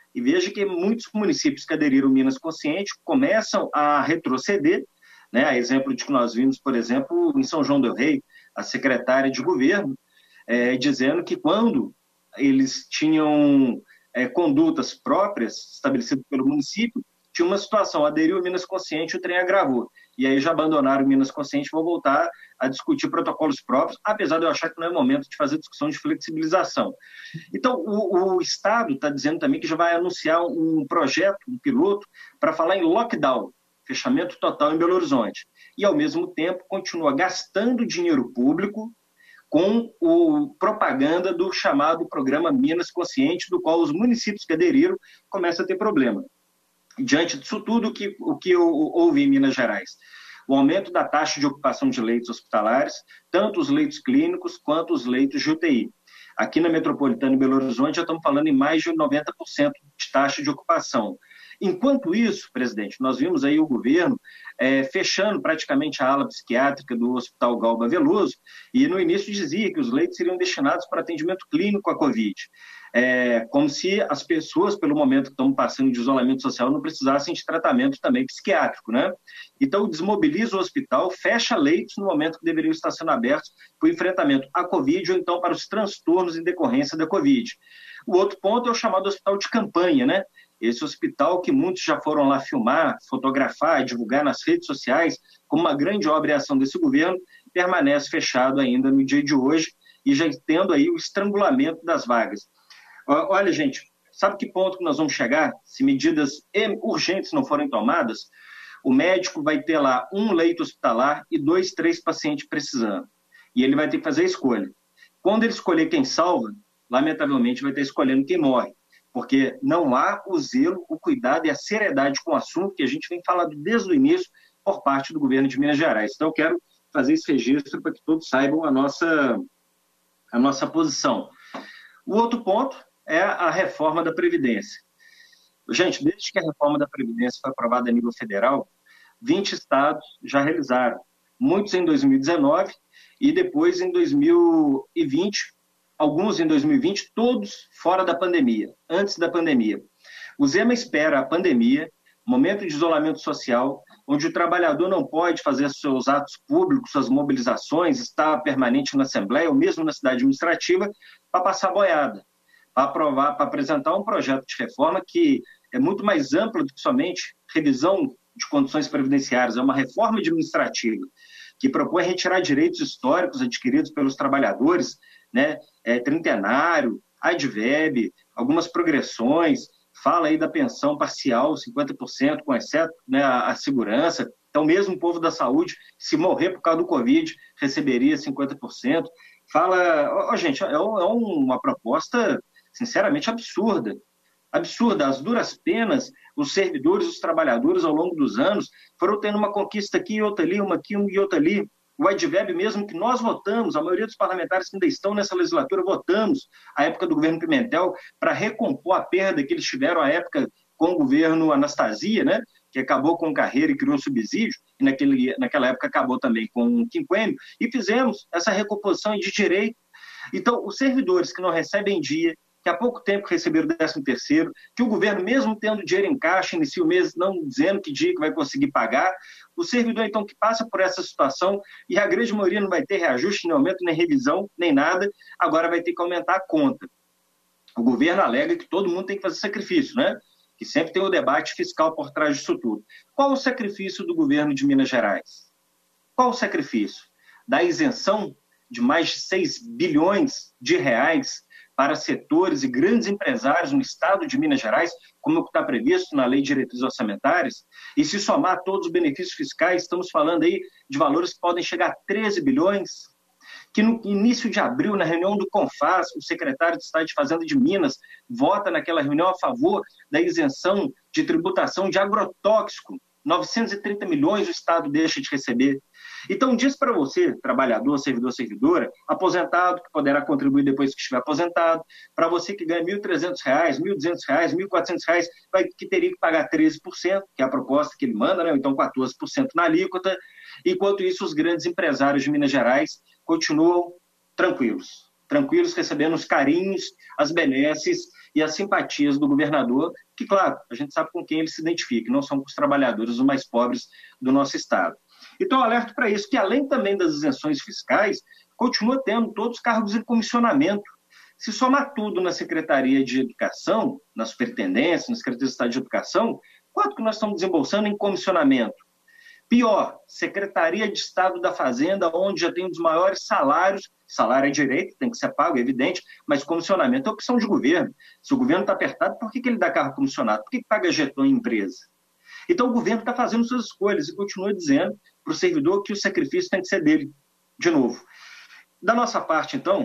G: E veja que muitos municípios que aderiram ao Minas Consciente começam a retroceder, né? A exemplo de que nós vimos, por exemplo, em São João del Rei, a secretária de governo, é, dizendo que quando eles tinham é, condutas próprias estabelecidas pelo município, tinha uma situação, aderiu ao Minas Consciente, o trem agravou. E aí já abandonaram o Minas Consciente e vão voltar a discutir protocolos próprios, apesar de eu achar que não é momento de fazer discussão de flexibilização. Então, o, o Estado está dizendo também que já vai anunciar um projeto, um piloto, para falar em lockdown, fechamento total em Belo Horizonte. E, ao mesmo tempo, continua gastando dinheiro público com o propaganda do chamado Programa Minas Consciente, do qual os municípios que aderiram começam a ter problema. Diante disso tudo, o que, o que houve em Minas Gerais? O aumento da taxa de ocupação de leitos hospitalares, tanto os leitos clínicos quanto os leitos de U T I. Aqui na Metropolitana e Belo Horizonte já estamos falando em mais de noventa por cento de taxa de ocupação. Enquanto isso, presidente, nós vimos aí o governo é, fechando praticamente a ala psiquiátrica do Hospital Galba Veloso, e no início dizia que os leitos seriam destinados para atendimento clínico à Covid. É, como se as pessoas, pelo momento que estão passando de isolamento social, não precisassem de tratamento também psiquiátrico, né? Então, desmobiliza o hospital, fecha leitos no momento que deveriam estar sendo abertos para o enfrentamento à Covid ou então para os transtornos em decorrência da Covid. O outro ponto é o chamado hospital de campanha, né? Esse hospital que muitos já foram lá filmar, fotografar, divulgar nas redes sociais, como uma grande obra e ação desse governo, permanece fechado ainda no dia de hoje e já tendo aí o estrangulamento das vagas. Olha, gente, sabe que ponto que nós vamos chegar? Se medidas urgentes não forem tomadas, o médico vai ter lá um leito hospitalar e dois, três pacientes precisando. E ele vai ter que fazer a escolha. Quando ele escolher quem salva, lamentavelmente vai estar escolhendo quem morre. Porque não há o zelo, o cuidado e a seriedade com o assunto que a gente vem falando desde o início por parte do governo de Minas Gerais. Então, eu quero fazer esse registro para que todos saibam a nossa, a nossa posição. O outro ponto é a reforma da Previdência. Gente, desde que a reforma da Previdência foi aprovada a nível federal, vinte estados já realizaram, muitos em dois mil e dezenove e depois em dois mil e vinte, alguns em dois mil e vinte, todos fora da pandemia, antes da pandemia. O Zema espera a pandemia, momento de isolamento social, onde o trabalhador não pode fazer seus atos públicos, suas mobilizações, estar permanente na Assembleia ou mesmo na cidade administrativa, para passar boiada, para aprovar, para apresentar um projeto de reforma que é muito mais amplo do que somente revisão de condições previdenciárias, é uma reforma administrativa que propõe retirar direitos históricos adquiridos pelos trabalhadores, né, é, trintenário, adveb, algumas progressões, fala aí da pensão parcial, cinquenta por cento, com exceto, né, a, a segurança. Então, mesmo o povo da saúde, se morrer por causa do Covid, receberia cinquenta por cento. Fala, ó, ó, gente, é, é uma proposta, sinceramente, absurda. Absurda. As duras penas, os servidores, os trabalhadores, ao longo dos anos, foram tendo uma conquista aqui e outra ali, uma aqui e outra ali. O adveb mesmo que nós votamos, a maioria dos parlamentares que ainda estão nessa legislatura, votamos a época do governo Pimentel para recompor a perda que eles tiveram à época com o governo Anastasia, né, que acabou com carreira e criou um subsídio, e naquele, naquela época acabou também com um quinquênio, e fizemos essa recomposição de direito. Então, os servidores que não recebem em dia, que há pouco tempo receberam o décimo terceiro, que o governo, mesmo tendo dinheiro em caixa, inicia o mês não dizendo que dia que vai conseguir pagar, o servidor, então, que passa por essa situação, e a grande maioria não vai ter reajuste, nem aumento, nem revisão, nem nada, agora vai ter que aumentar a conta. O governo alega que todo mundo tem que fazer sacrifício, né? Que sempre tem o debate fiscal por trás disso tudo. Qual o sacrifício do governo de Minas Gerais? Qual o sacrifício? Da isenção de mais de seis bilhões de reais para setores e grandes empresários no estado de Minas Gerais, como está previsto na Lei de Diretrizes Orçamentárias, e se somar todos os benefícios fiscais, estamos falando aí de valores que podem chegar a treze bilhões, que no início de abril, na reunião do CONFAS, o secretário de Estado de Fazenda de Minas vota naquela reunião a favor da isenção de tributação de agrotóxico, novecentos e trinta milhões o Estado deixa de receber. Então, diz para você, trabalhador, servidor, servidora, aposentado, que poderá contribuir depois que estiver aposentado, para você que ganha mil e trezentos reais, mil e duzentos reais, mil e quatrocentos reais, vai, que teria que pagar treze por cento, que é a proposta que ele manda, né? Ou então quatorze por cento na alíquota. Enquanto isso, os grandes empresários de Minas Gerais continuam tranquilos. tranquilos, recebendo os carinhos, as benesses e as simpatias do governador, que, claro, a gente sabe com quem ele se identifica, não são com os trabalhadores os mais pobres do nosso Estado. Então, alerto para isso, que além também das isenções fiscais, continua tendo todos os cargos em comissionamento. Se somar tudo na Secretaria de Educação, na Superintendência, na Secretaria de Estado de Educação, quanto que nós estamos desembolsando em comissionamento? Pior, Secretaria de Estado da Fazenda, onde já tem um dos maiores salários, salário é direito, tem que ser pago, é evidente, mas comissionamento é opção de governo. Se o governo está apertado, por que, que ele dá carro comissionado? Por que, que paga jeton em empresa? Então o governo está fazendo suas escolhas e continua dizendo para o servidor que o sacrifício tem que ser dele, de novo. Da nossa parte, então,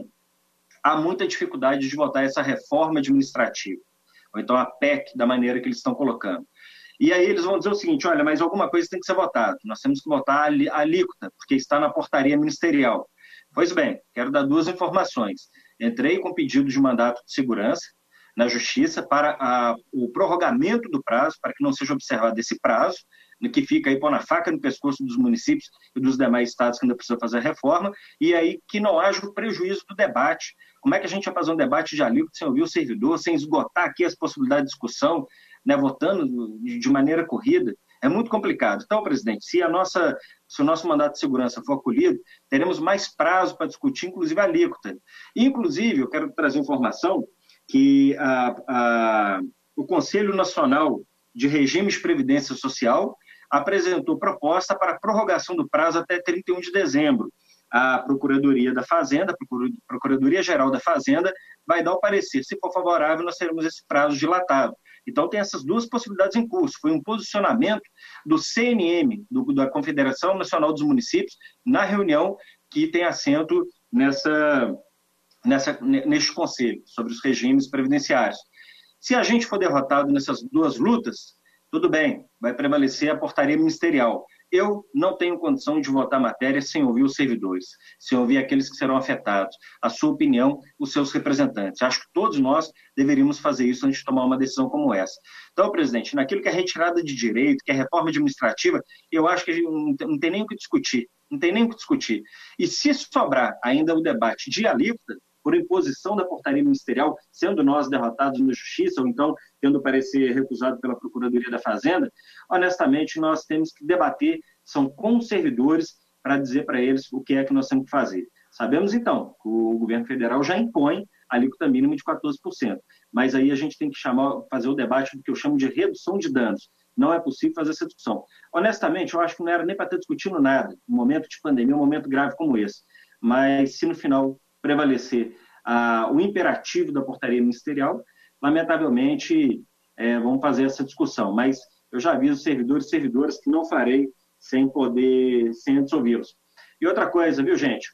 G: há muita dificuldade de votar essa reforma administrativa, ou então a P E C, da maneira que eles estão colocando. E aí eles vão dizer o seguinte, olha, mas alguma coisa tem que ser votada, nós temos que votar a alíquota, porque está na portaria ministerial. Pois bem, quero dar duas informações. Entrei com pedido de mandato de segurança na Justiça para a, o prorrogamento do prazo, para que não seja observado esse prazo, no que fica aí pôr na faca no pescoço dos municípios e dos demais estados que ainda precisam fazer a reforma, e aí que não haja o prejuízo do debate. Como é que a gente vai fazer um debate de alíquota sem ouvir o servidor, sem esgotar aqui as possibilidades de discussão, né, votando de maneira corrida? É muito complicado. Então, presidente, se, a nossa, se o nosso mandato de segurança for acolhido, teremos mais prazo para discutir, inclusive, a alíquota. Inclusive, eu quero trazer informação que a, a, o Conselho Nacional de Regimes de Previdência Social apresentou proposta para prorrogação do prazo até trinta e um de dezembro. A Procuradoria da Fazenda, a Procuradoria-Geral da Fazenda, vai dar o parecer. Se for favorável, nós teremos esse prazo dilatado. Então, tem essas duas possibilidades em curso. Foi um posicionamento do C N M, do, da Confederação Nacional dos Municípios, na reunião que tem assento nessa, nessa, neste conselho, sobre os regimes previdenciários. Se a gente for derrotado nessas duas lutas, tudo bem, vai prevalecer a portaria ministerial. Eu não tenho condição de votar matéria sem ouvir os servidores, sem ouvir aqueles que serão afetados, a sua opinião, os seus representantes. Acho que todos nós deveríamos fazer isso antes de tomar uma decisão como essa. Então, presidente, naquilo que é retirada de direito, que é reforma administrativa, eu acho que não tem nem o que discutir, não tem nem o que discutir. E se sobrar ainda o debate de alíquota, por imposição da portaria ministerial, sendo nós derrotados na Justiça, ou então tendo o parecer recusado pela Procuradoria da Fazenda, honestamente, nós temos que debater, são com os servidores, para dizer para eles o que é que nós temos que fazer. Sabemos, então, que o governo federal já impõe a alíquota mínima de quatorze por cento, mas aí a gente tem que chamar, fazer o debate do que eu chamo de redução de danos. Não é possível fazer essa discussão. Honestamente, eu acho que não era nem para estar discutindo nada, um momento de pandemia, um momento grave como esse. Mas se no final prevalecer ah, o imperativo da portaria ministerial, lamentavelmente é, vamos fazer essa discussão. Mas eu já aviso servidores e servidoras que não farei sem poder, sem antes ouvi-los. E outra coisa, viu, gente?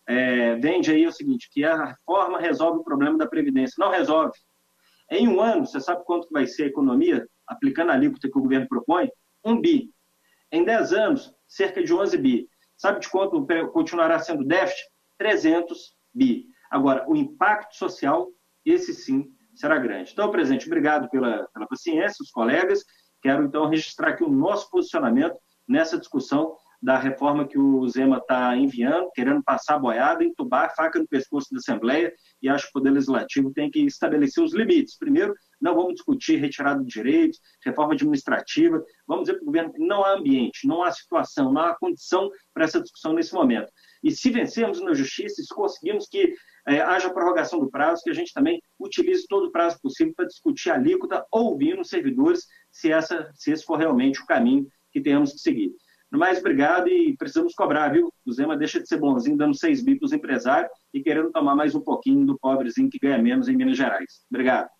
G: É, vende aí o seguinte, que a reforma resolve o problema da Previdência. Não resolve. Em um ano, você sabe quanto vai ser a economia aplicando a alíquota que o governo propõe? Um bi. Em dez anos, cerca de onze bi. Sabe de quanto continuará sendo déficit? trezentos bi. Agora, o impacto social, esse sim, será grande. Então, presidente, obrigado pela, pela paciência, os colegas. Quero, então, registrar aqui o nosso posicionamento nessa discussão da reforma que o Zema está enviando, querendo passar a boiada, entubar a faca no pescoço da Assembleia, e acho que o Poder Legislativo tem que estabelecer os limites. Primeiro, não vamos discutir retirada de direitos, reforma administrativa, vamos dizer para o governo que não há ambiente, não há situação, não há condição para essa discussão nesse momento. E se vencermos na Justiça, se conseguirmos que é, haja prorrogação do prazo, que a gente também utilize todo o prazo possível para discutir a alíquota, ouvindo os servidores, se, essa, se esse for realmente o caminho que tenhamos que seguir. No mais, obrigado, e precisamos cobrar, viu? O Zema deixa de ser bonzinho, dando seis bi para os empresários e querendo tomar mais um pouquinho do pobrezinho que ganha menos em Minas Gerais. Obrigado.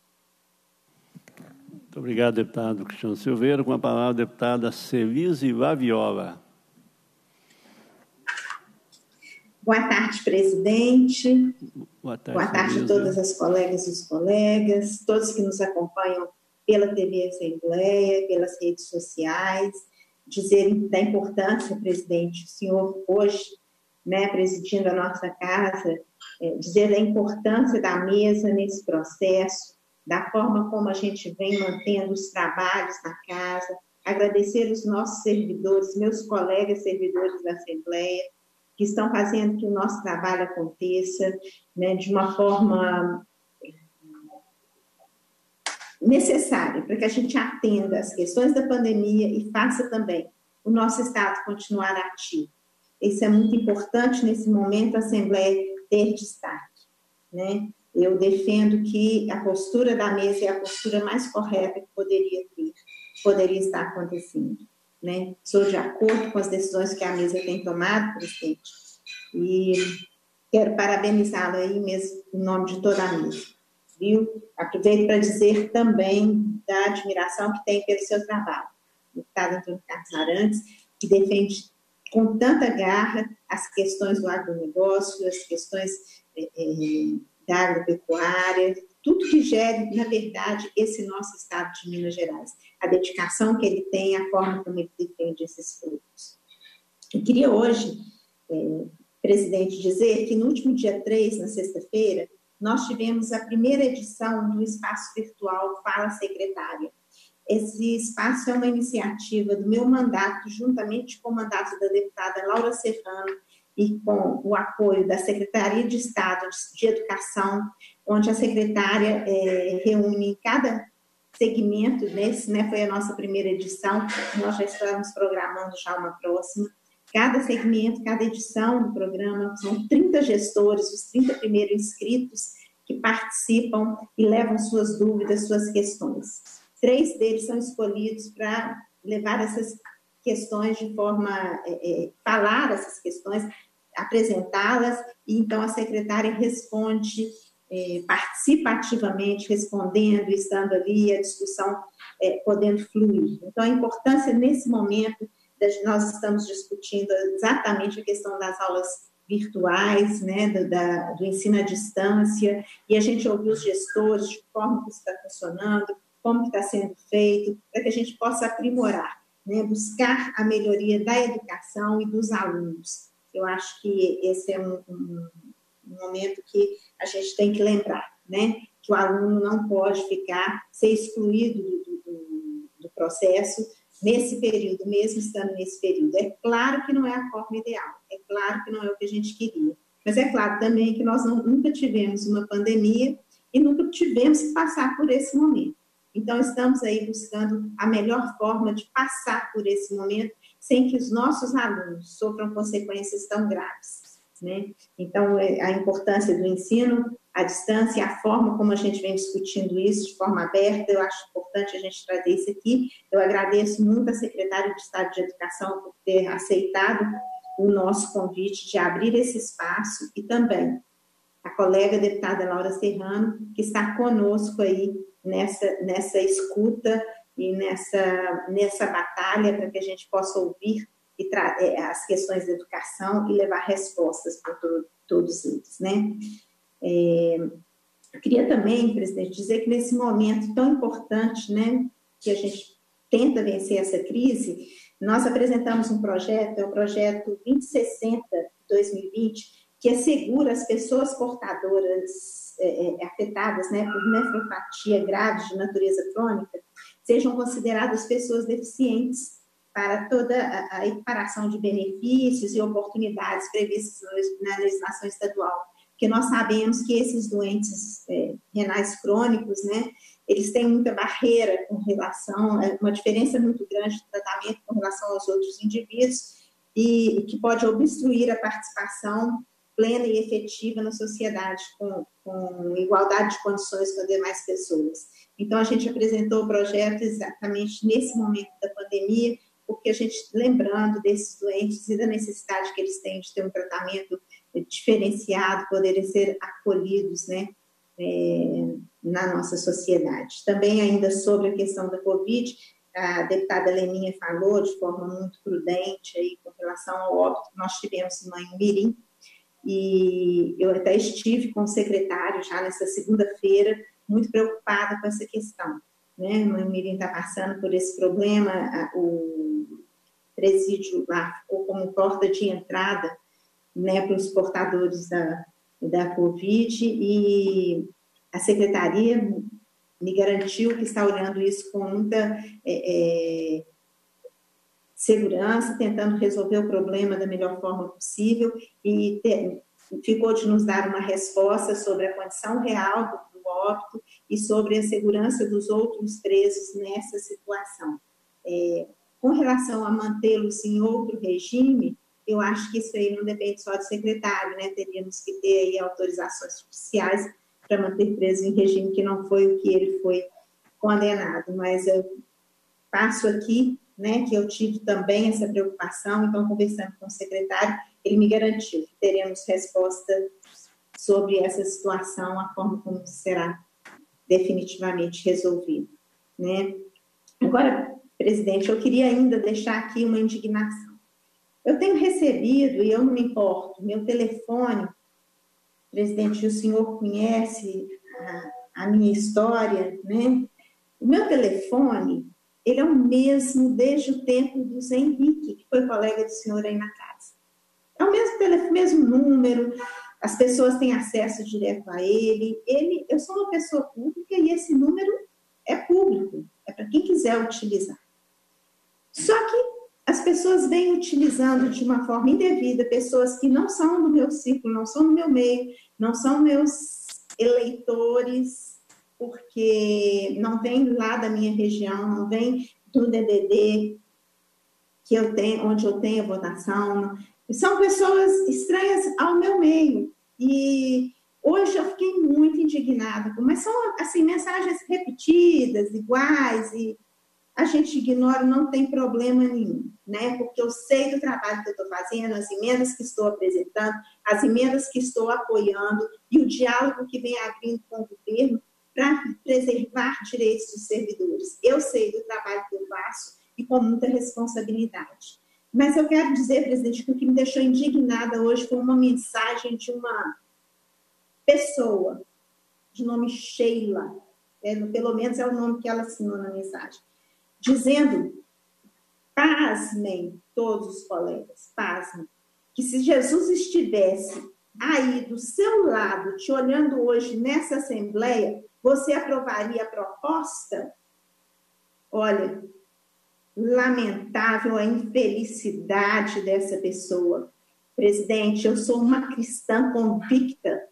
C: Muito obrigado, deputado Cristiano Silveira. Com a palavra, a deputada Celise Vaviola.
H: Boa tarde, presidente.
C: Boa tarde,
H: Boa tarde a todas as colegas e os colegas, todos que nos acompanham pela T V Assembleia, pelas redes sociais. Dizer da importância, presidente, o senhor hoje, né, presidindo a nossa casa, é, dizer da importância da mesa nesse processo, da forma como a gente vem mantendo os trabalhos na casa, agradecer os nossos servidores, meus colegas servidores da Assembleia, que estão fazendo que o nosso trabalho aconteça, né, de uma forma necessária, para que a gente atenda às questões da pandemia e faça também o nosso Estado continuar ativo. Isso é muito importante nesse momento, a Assembleia ter destaque, né? Eu defendo que a postura da mesa é a postura mais correta que poderia ter, poderia estar acontecendo, né? Sou de acordo com as decisões que a mesa tem tomado, presidente, e quero parabenizá-lo aí mesmo, em nome de toda a mesa, viu? Aproveito para dizer também da admiração que tem pelo seu trabalho, o deputado Antônio Carlos Arantes, que defende com tanta garra as questões do agronegócio, as questões é, é, da agropecuária, tudo que gere, na verdade, esse nosso estado de Minas Gerais. A dedicação que ele tem, a forma como ele defende esses frutos. Eu queria hoje, é, presidente, dizer que no último dia três, na sexta-feira, nós tivemos a primeira edição do espaço virtual Fala Secretária. Esse espaço é uma iniciativa do meu mandato, juntamente com o mandato da deputada Laura Serrano e com o apoio da Secretaria de Estado de Educação, onde a secretária é, reúne em cada segmento, nesse, né, foi a nossa primeira edição, nós já estamos programando já uma próxima. Cada segmento, cada edição do programa, são trinta gestores, os trinta primeiros inscritos que participam e levam suas dúvidas, suas questões. Três deles são escolhidos para levar essas questões de forma, é, é, falar essas questões, apresentá-las, e então a secretária responde, é, participa ativamente, respondendo, estando ali, a discussão é, podendo fluir. Então, a importância nesse momento, nós estamos discutindo exatamente a questão das aulas virtuais, né, do, da, do ensino à distância, e a gente ouviu os gestores de como isso está funcionando, como está sendo feito, para que a gente possa aprimorar, né, buscar a melhoria da educação e dos alunos. Eu acho que esse é um, um, um momento que a gente tem que lembrar, né, que o aluno não pode ficar, ser excluído do, do, do processo nesse período, mesmo estando nesse período. É claro que não é a forma ideal, é claro que não é o que a gente queria, mas é claro também que nós não, nunca tivemos uma pandemia e nunca tivemos que passar por esse momento. Então, estamos aí buscando a melhor forma de passar por esse momento sem que os nossos alunos sofram consequências tão graves, né? Então, a importância do ensino à distância, a forma como a gente vem discutindo isso de forma aberta, eu acho importante a gente trazer isso aqui. Eu agradeço muito a secretária de Estado de Educação por ter aceitado o nosso convite de abrir esse espaço e também a colega deputada Laura Serrano, que está conosco aí nessa, nessa escuta e nessa, nessa batalha para que a gente possa ouvir e as questões da educação e levar respostas para to todos eles, né? É, eu queria também, presidente, dizer que nesse momento tão importante, né, que a gente tenta vencer essa crise, nós apresentamos um projeto, é o projeto vinte sessenta de dois mil e vinte, que assegura as pessoas portadoras é, afetadas, né, por nefropatia grave de natureza crônica, sejam consideradas pessoas deficientes para toda a, a equiparação de benefícios e oportunidades previstas na legislação estadual. Porque nós sabemos que esses doentes é, renais crônicos, né, eles têm muita barreira com relação, uma diferença muito grande de tratamento com relação aos outros indivíduos e, e que pode obstruir a participação plena e efetiva na sociedade, com, com igualdade de condições com as demais pessoas. Então, a gente apresentou o projeto exatamente nesse momento da pandemia, porque a gente, lembrando desses doentes e da necessidade que eles têm de ter um tratamento diferenciado, poderem ser acolhidos, né, é, na nossa sociedade. Também, ainda sobre a questão da Covid, a deputada Leninha falou de forma muito prudente aí, com relação ao óbito que nós tivemos em Manhumirim, e eu até estive com o secretário já nessa segunda-feira, muito preocupada com essa questão, né? Manhumirim está passando por esse problema, a, o presídio lá ficou como porta de entrada, né, para os portadores da, da Covid, e a secretaria me garantiu que está olhando isso com muita é, é, segurança, tentando resolver o problema da melhor forma possível, e ter, ficou de nos dar uma resposta sobre a condição real do, do óbito e sobre a segurança dos outros presos nessa situação. É, com relação a mantê-los em outro regime, eu acho que isso aí não depende só do secretário, né? Teríamos que ter aí autorizações judiciais para manter preso em regime que não foi o que ele foi condenado. Mas eu passo aqui, né, que eu tive também essa preocupação, então, conversando com o secretário, ele me garantiu que teremos resposta sobre essa situação, a forma como será definitivamente resolvido, né? Agora, presidente, eu queria ainda deixar aqui uma indignação. Eu tenho recebido, e eu não me importo, meu telefone, presidente, o senhor conhece a, a minha história, né? O meu telefone, ele é o mesmo desde o tempo do Zé Henrique, que foi colega do senhor aí na casa. É o mesmo telefone, mesmo número, as pessoas têm acesso direto a ele. ele. Eu sou uma pessoa pública e esse número é público, é para quem quiser utilizar. Só que as pessoas vêm utilizando de uma forma indevida, pessoas que não são do meu círculo, não são do meu meio, não são meus eleitores, porque não vem lá da minha região, não vem do D D D que eu tenho, onde eu tenho a votação. São pessoas estranhas ao meu meio. E hoje eu fiquei muito indignada, mas são assim, mensagens repetidas, iguais, e a gente ignora, não tem problema nenhum, né? Porque eu sei do trabalho que eu estou fazendo, as emendas que estou apresentando, as emendas que estou apoiando e o diálogo que vem abrindo com o governo para preservar direitos dos servidores. Eu sei do trabalho que eu faço e com muita responsabilidade. Mas eu quero dizer, presidente, que o que me deixou indignada hoje foi uma mensagem de uma pessoa de nome Sheila, é, pelo menos é o nome que ela assinou na mensagem, dizendo, pasmem todos os colegas, pasmem, que se Jesus estivesse aí do seu lado, te olhando hoje nessa Assembleia, você aprovaria a proposta? Olha, lamentável a infelicidade dessa pessoa. Presidente, eu sou uma cristã convicta,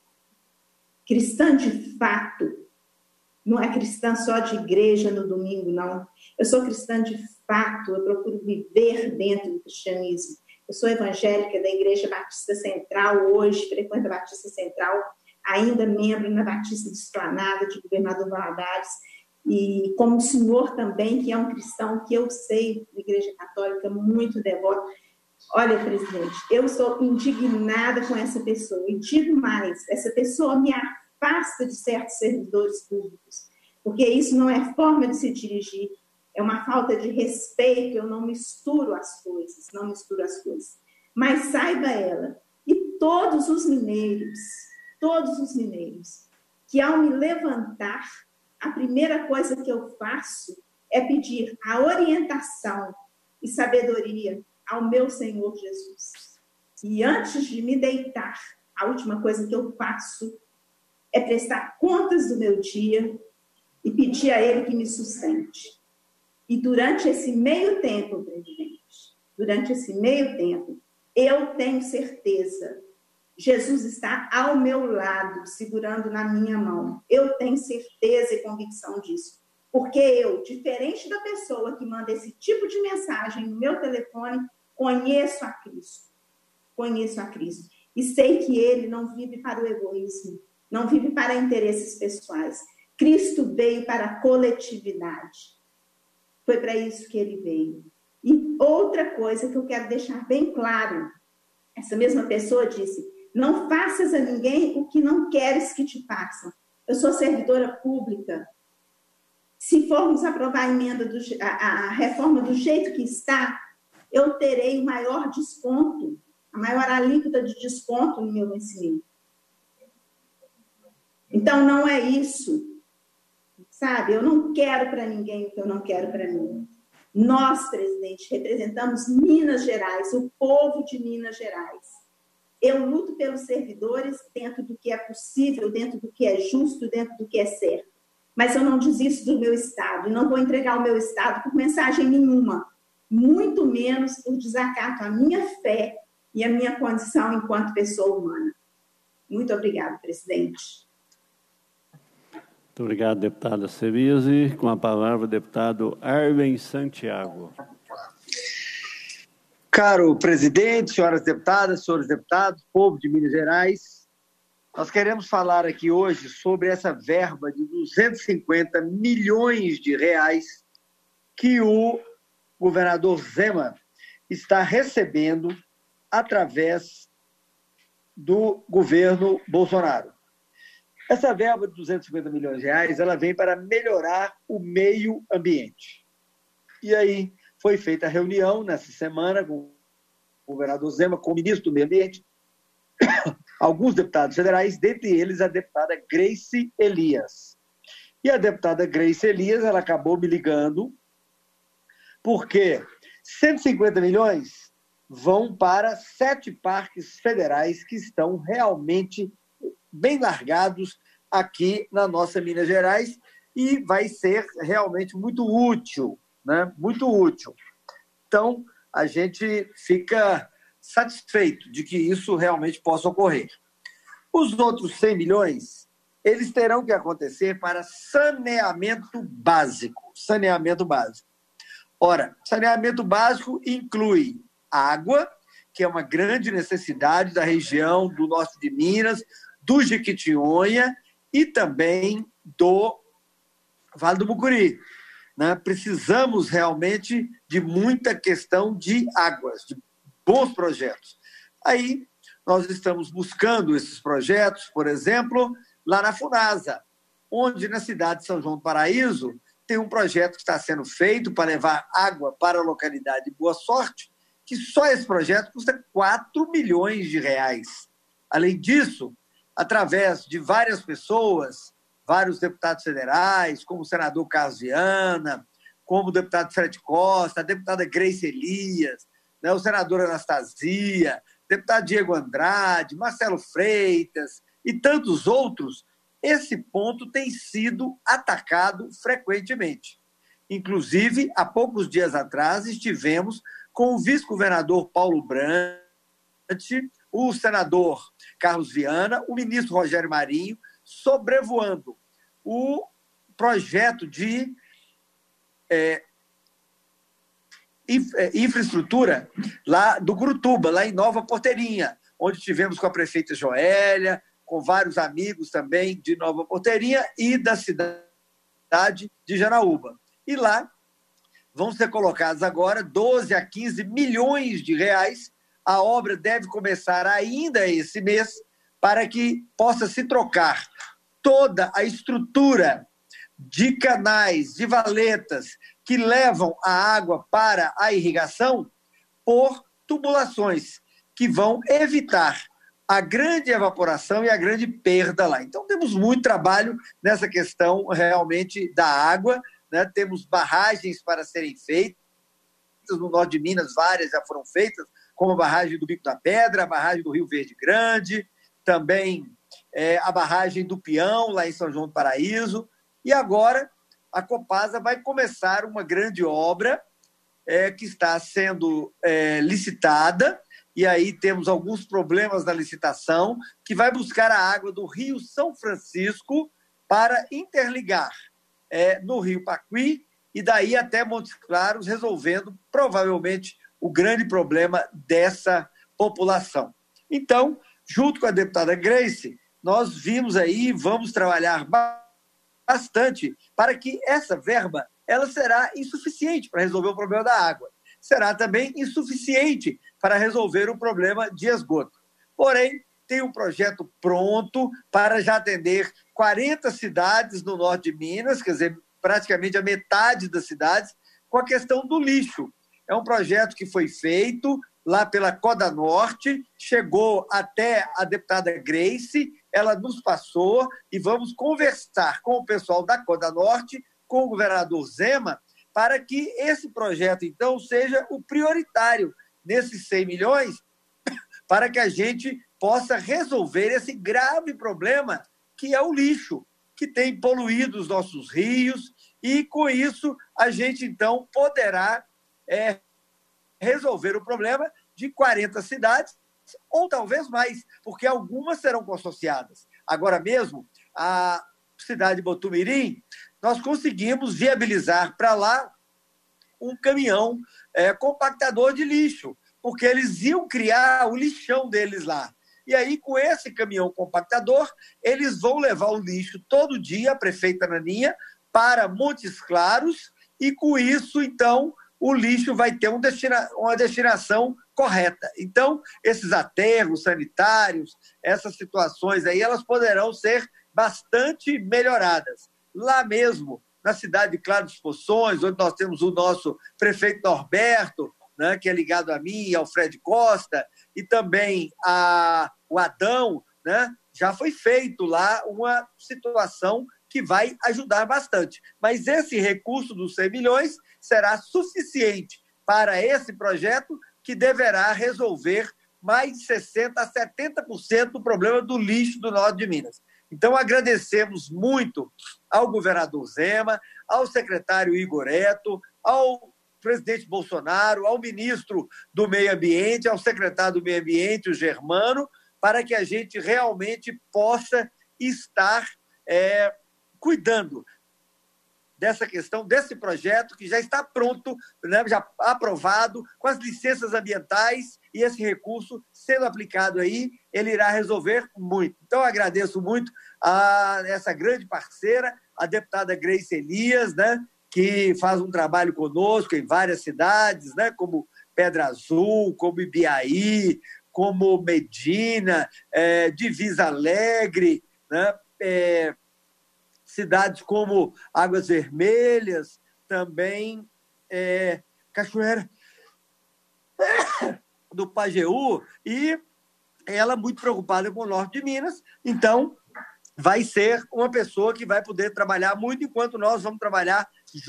H: cristã de fato, não é cristã só de igreja no domingo, não. Eu sou cristã de fato, eu procuro viver dentro do cristianismo. Eu sou evangélica da Igreja Batista Central hoje, frequento a Batista Central, ainda membro na Batista de Esplanada, de Governador Valadares, e como o senhor também, que é um cristão que eu sei, da Igreja Católica, muito devoto. Olha, presidente, eu sou indignada com essa pessoa, e digo mais, essa pessoa me afasta de certos servidores públicos, porque isso não é forma de se dirigir, é uma falta de respeito, eu não misturo as coisas, não misturo as coisas. Mas saiba ela, e todos os mineiros, todos os mineiros, que ao me levantar, a primeira coisa que eu faço é pedir a orientação e sabedoria ao meu Senhor Jesus. E antes de me deitar, a última coisa que eu faço é prestar contas do meu dia e pedir a Ele que me sustente. E durante esse meio tempo, presidente, durante esse meio tempo, eu tenho certeza, Jesus está ao meu lado, segurando na minha mão. Eu tenho certeza e convicção disso. Porque eu, diferente da pessoa que manda esse tipo de mensagem no meu telefone, conheço a Cristo. Conheço a Cristo. E sei que Ele não vive para o egoísmo, não vive para interesses pessoais. Cristo veio para a coletividade. Foi para isso que Ele veio. E outra coisa que eu quero deixar bem claro, essa mesma pessoa disse, não faças a ninguém o que não queres que te façam. Eu sou servidora pública. Se formos aprovar a emenda, do, a, a reforma do jeito que está, eu terei o maior desconto, a maior alíquota de desconto no meu vencimento. Então, não é isso. Sabe, eu não quero para ninguém o que eu não quero para mim. Nós, presidente, representamos Minas Gerais, o povo de Minas Gerais. Eu luto pelos servidores dentro do que é possível, dentro do que é justo, dentro do que é certo. Mas eu não desisto do meu Estado, e não vou entregar o meu Estado por mensagem nenhuma. muito menos por desacato à minha fé e à minha condição enquanto pessoa humana. Muito obrigada, presidente.
C: Muito obrigado, deputada Cerise. Com a palavra, o deputado Arlen Santiago.
I: Caro presidente, senhoras deputadas, senhores deputados, povo de Minas Gerais, nós queremos falar aqui hoje sobre essa verba de duzentos e cinquenta milhões de reais que o governador Zema está recebendo através do governo Bolsonaro. Essa verba de duzentos e cinquenta milhões de reais, ela vem para melhorar o meio ambiente. E aí foi feita a reunião nessa semana com o governador Zema, com o ministro do Meio Ambiente, alguns deputados federais, dentre eles a deputada Grace Elias. E a deputada Grace Elias, ela acabou me ligando, porque cento e cinquenta milhões vão para sete parques federais que estão realmente bem largados aqui na nossa Minas Gerais e vai ser realmente muito útil, né? Muito útil. Então, a gente fica satisfeito de que isso realmente possa ocorrer. Os outros cem milhões, eles terão que acontecer para saneamento básico. Saneamento básico. Ora, saneamento básico inclui água, que é uma grande necessidade da região do norte de Minas, do Jequitinhonha e também do Vale do Mucuri. Né? Precisamos realmente de muita questão de águas, de bons projetos. Aí nós estamos buscando esses projetos, por exemplo, lá na Funasa, onde na cidade de São João do Paraíso tem um projeto que está sendo feito para levar água para a localidade de Boa Sorte, que só esse projeto custa quatro milhões de reais. Além disso, através de várias pessoas, vários deputados federais, como o senador Carlos Viana, como o deputado Fred Costa, a deputada Grace Elias, né, o senador Anastasia, deputado Diego Andrade, Marcelo Freitas e tantos outros, esse ponto tem sido atacado frequentemente. Inclusive, há poucos dias atrás, estivemos com o vice-governador Paulo Brandt, o senador Carlos Viana, o ministro Rogério Marinho, sobrevoando o projeto de é, infraestrutura lá do Gurutuba, lá em Nova Porteirinha, onde tivemos com a prefeita Joélia, com vários amigos também de Nova Porteirinha e da cidade de Janaúba. E lá vão ser colocados agora doze a quinze milhões de reais. A obra deve começar ainda esse mês para que possa se trocar toda a estrutura de canais, de valetas que levam a água para a irrigação por tubulações que vão evitar a grande evaporação e a grande perda lá. Então, temos muito trabalho nessa questão realmente da água, né? Temos barragens para serem feitas, no norte de Minas várias já foram feitas, como a barragem do Bico da Pedra, a barragem do Rio Verde Grande, também é, a barragem do Peão, lá em São João do Paraíso. E agora a Copasa vai começar uma grande obra é, que está sendo é, licitada, e aí temos alguns problemas na licitação, que vai buscar a água do Rio São Francisco para interligar é, no Rio Pacuí e daí até Montes Claros, resolvendo provavelmente o grande problema dessa população. Então, junto com a deputada Grace, nós vimos aí, vamos trabalhar bastante para que essa verba ela será insuficiente para resolver o problema da água. Será também insuficiente para resolver o problema de esgoto. Porém, tem um projeto pronto para já atender quarenta cidades no norte de Minas, quer dizer, praticamente a metade das cidades, com a questão do lixo. É um projeto que foi feito lá pela Coda Norte, chegou até a deputada Grace, ela nos passou e vamos conversar com o pessoal da Coda Norte, com o governador Zema, para que esse projeto, então, seja o prioritário nesses cem milhões, para que a gente possa resolver esse grave problema que é o lixo, que tem poluído os nossos rios, e com isso a gente, então, poderá é, resolver o problema de quarenta cidades, ou talvez mais, porque algumas serão consorciadas. Agora mesmo, a cidade de Botumirim, nós conseguimos viabilizar para lá um caminhão é, compactador de lixo, porque eles iam criar o lixão deles lá. E aí, com esse caminhão compactador, eles vão levar o lixo todo dia, a prefeita Naninha, para Montes Claros, e com isso, então, o lixo vai ter um destina- uma destinação correta. Então, esses aterros sanitários, essas situações aí, elas poderão ser bastante melhoradas. Lá mesmo, na cidade de Claro dos Poções, onde nós temos o nosso prefeito Norberto, né, que é ligado a mim e ao Fred Costa, e também a, o Adão, né, já foi feito lá uma situação que vai ajudar bastante. Mas esse recurso dos cem milhões será suficiente para esse projeto, que deverá resolver mais de sessenta por cento a setenta por cento do problema do lixo do norte de Minas. Então, agradecemos muito ao governador Zema, ao secretário Igor Eto, ao presidente Bolsonaro, ao ministro do Meio Ambiente, ao secretário do Meio Ambiente, o Germano, para que a gente realmente possa estar é, cuidando dessa questão, desse projeto que já está pronto, né, já aprovado, com as licenças ambientais, e esse recurso sendo aplicado aí, ele irá resolver muito. Então, eu agradeço muito a essa grande parceira, a deputada Grace Elias, né, que faz um trabalho conosco em várias cidades, né, como Pedra Azul, como Ibiaí, como Medina, é, Divisa Alegre, né, é, cidades como Águas Vermelhas, também é, Cachoeira do Pajeú, e ela muito preocupada com o norte de Minas, então vai ser uma pessoa que vai poder trabalhar muito, enquanto nós vamos trabalhar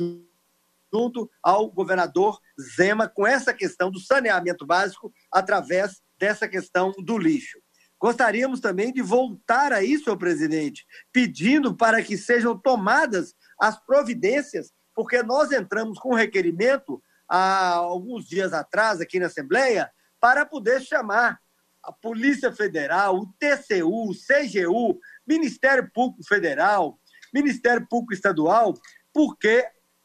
I: junto ao governador Zema com essa questão do saneamento básico através dessa questão do lixo. Gostaríamos também de voltar aí, senhor presidente, pedindo para que sejam tomadas as providências, porque nós entramos com um requerimento há alguns dias atrás aqui na Assembleia para poder chamar a Polícia Federal, o T C U, o C G U, Ministério Público Federal, Ministério Público Estadual, porque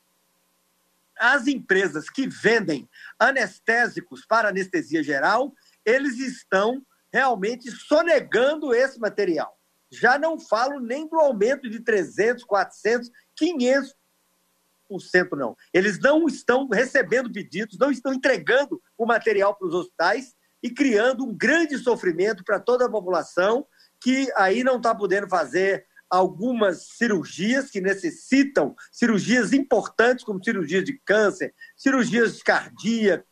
I: as empresas que vendem anestésicos para anestesia geral, eles estão realmente sonegando esse material. Já não falo nem do aumento de trezentos, quatrocentos, quinhentos por cento, não. Eles não estão recebendo pedidos, não estão entregando o material para os hospitais e criando um grande sofrimento para toda a população que aí não está podendo fazer algumas cirurgias que necessitam, cirurgias importantes, como cirurgias de câncer, cirurgias cardíacas,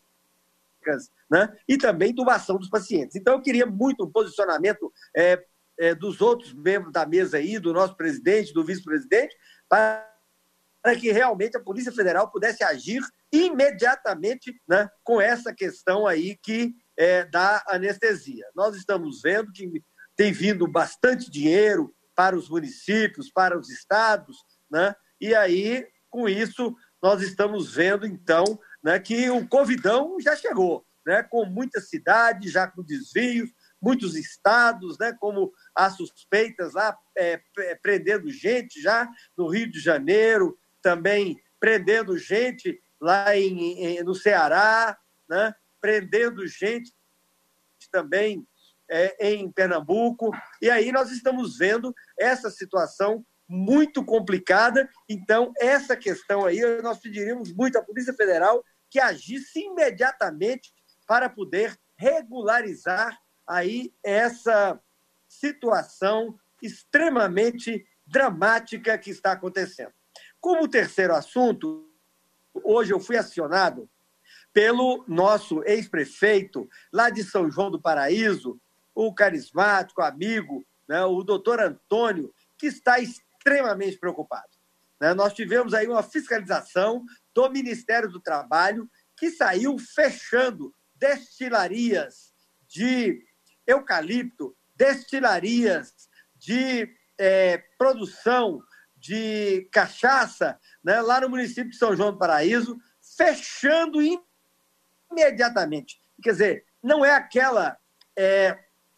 I: né? E também tubação dos pacientes. Então, eu queria muito um posicionamento é, é, dos outros membros da mesa aí, do nosso presidente, do vice-presidente, para que realmente a Polícia Federal pudesse agir imediatamente, né, com essa questão aí que é, da anestesia. Nós estamos vendo que tem vindo bastante dinheiro para os municípios, para os estados, né? E aí, com isso, nós estamos vendo, então, né, que o Covidão já chegou, né, com muitas cidades já com desvios, muitos estados, né, como as suspeitas lá, é, prendendo gente já no Rio de Janeiro, também prendendo gente lá em, em, no Ceará, né, prendendo gente também é, em Pernambuco. E aí nós estamos vendo essa situação muito complicada. Então, essa questão aí, nós pediríamos muito à Polícia Federal que agisse imediatamente para poder regularizar aí essa situação extremamente dramática que está acontecendo. Como terceiro assunto, hoje eu fui acionado pelo nosso ex-prefeito lá de São João do Paraíso, o carismático amigo, né, o doutor Antônio, que está extremamente preocupado. Né? Nós tivemos aí uma fiscalização do Ministério do Trabalho que saiu fechando destilarias de eucalipto, destilarias de é, produção de cachaça, né, lá no município de São João do Paraíso, fechando imediatamente. Quer dizer, não é aquela é,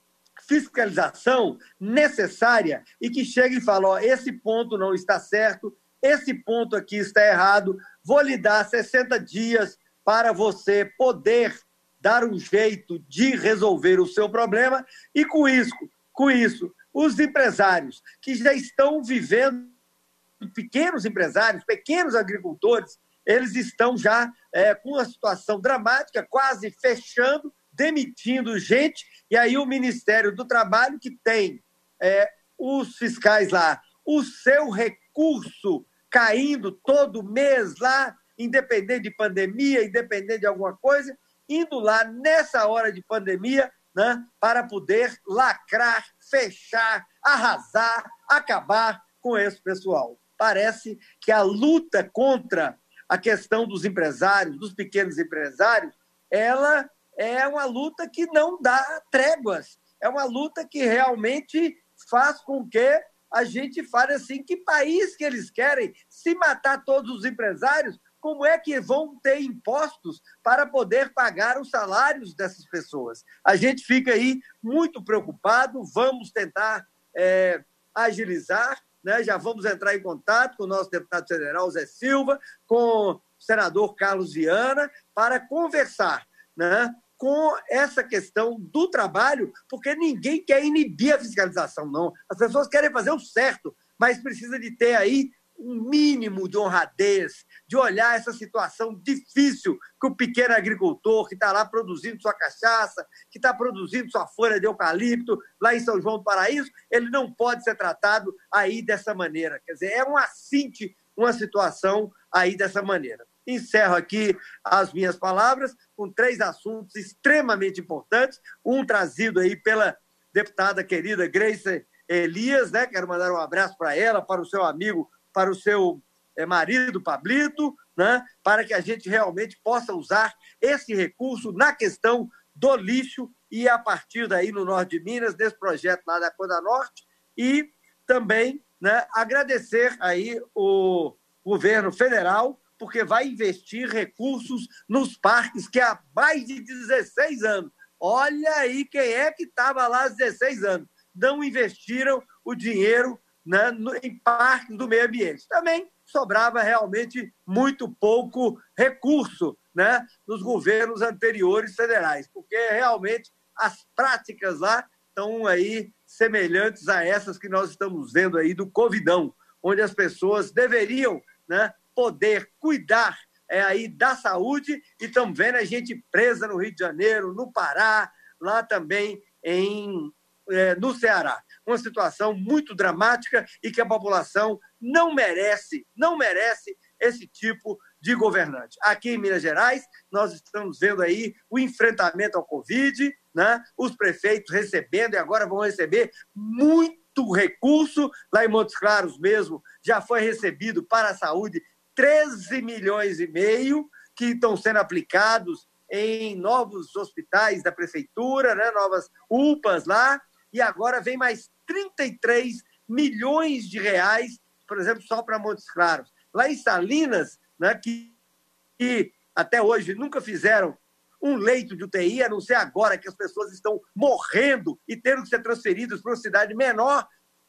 I: fiscalização necessária e que chega e fala, ó, esse ponto não está certo, esse ponto aqui está errado, vou lhe dar sessenta dias para você poder dar um jeito de resolver o seu problema e com isso, com isso, os empresários que já estão vivendo, pequenos empresários, pequenos agricultores, eles estão já é, com uma situação dramática, quase fechando, demitindo gente, e aí o Ministério do Trabalho, que tem é, os fiscais lá, o seu recurso caindo todo mês lá, independente de pandemia, independente de alguma coisa, indo lá nessa hora de pandemia, né, para poder lacrar, fechar, arrasar, acabar com esse pessoal. Parece que a luta contra a questão dos empresários, dos pequenos empresários, ela é uma luta que não dá tréguas. É uma luta que realmente faz com que a gente fale assim, que país que eles querem? Se matar todos os empresários, como é que vão ter impostos para poder pagar os salários dessas pessoas? A gente fica aí muito preocupado, vamos tentar é, agilizar, né? Já vamos entrar em contato com o nosso deputado federal, Zé Silva, com o senador Carlos Viana, para conversar, né, com essa questão do trabalho, porque ninguém quer inibir a fiscalização, não. As pessoas querem fazer o certo, mas precisa de ter aí um mínimo de honradez, de olhar essa situação difícil que o pequeno agricultor que está lá produzindo sua cachaça, que está produzindo sua folha de eucalipto lá em São João do Paraíso, ele não pode ser tratado aí dessa maneira. Quer dizer, é um assinte, uma situação aí dessa maneira. Encerro aqui as minhas palavras com três assuntos extremamente importantes, um trazido aí pela deputada querida Grace Elias, né? Quero mandar um abraço para ela, para o seu amigo, para o seu é, marido, Pablito, né, para que a gente realmente possa usar esse recurso na questão do lixo e a partir daí no norte de Minas, desse projeto lá da Coda Norte, e também, né, agradecer aí o governo federal, porque vai investir recursos nos parques que há mais de dezesseis anos. Olha aí quem é que estava lá há dezesseis anos. Não investiram o dinheiro, né, em parques do meio ambiente. Também sobrava realmente muito pouco recurso, né, nos governos anteriores federais, porque realmente as práticas lá estão aí semelhantes a essas que nós estamos vendo aí do Covidão, onde as pessoas deveriam, né, poder cuidar é, aí da saúde e estão vendo a gente presa no Rio de Janeiro, no Pará, lá também em... É, no Ceará. Uma situação muito dramática e que a população não merece, não merece esse tipo de governante. Aqui em Minas Gerais, nós estamos vendo aí o enfrentamento ao Covid, né? Os prefeitos recebendo e agora vão receber muito recurso. Lá em Montes Claros mesmo, já foi recebido para a saúde treze milhões e meio que estão sendo aplicados em novos hospitais da prefeitura, né? Novas U P As lá. E agora vem mais trinta e três milhões de reais, por exemplo, só para Montes Claros. Lá em Salinas, né, que, que até hoje nunca fizeram um leito de U T I, a não ser agora que as pessoas estão morrendo e tendo que ser transferidas para uma cidade menor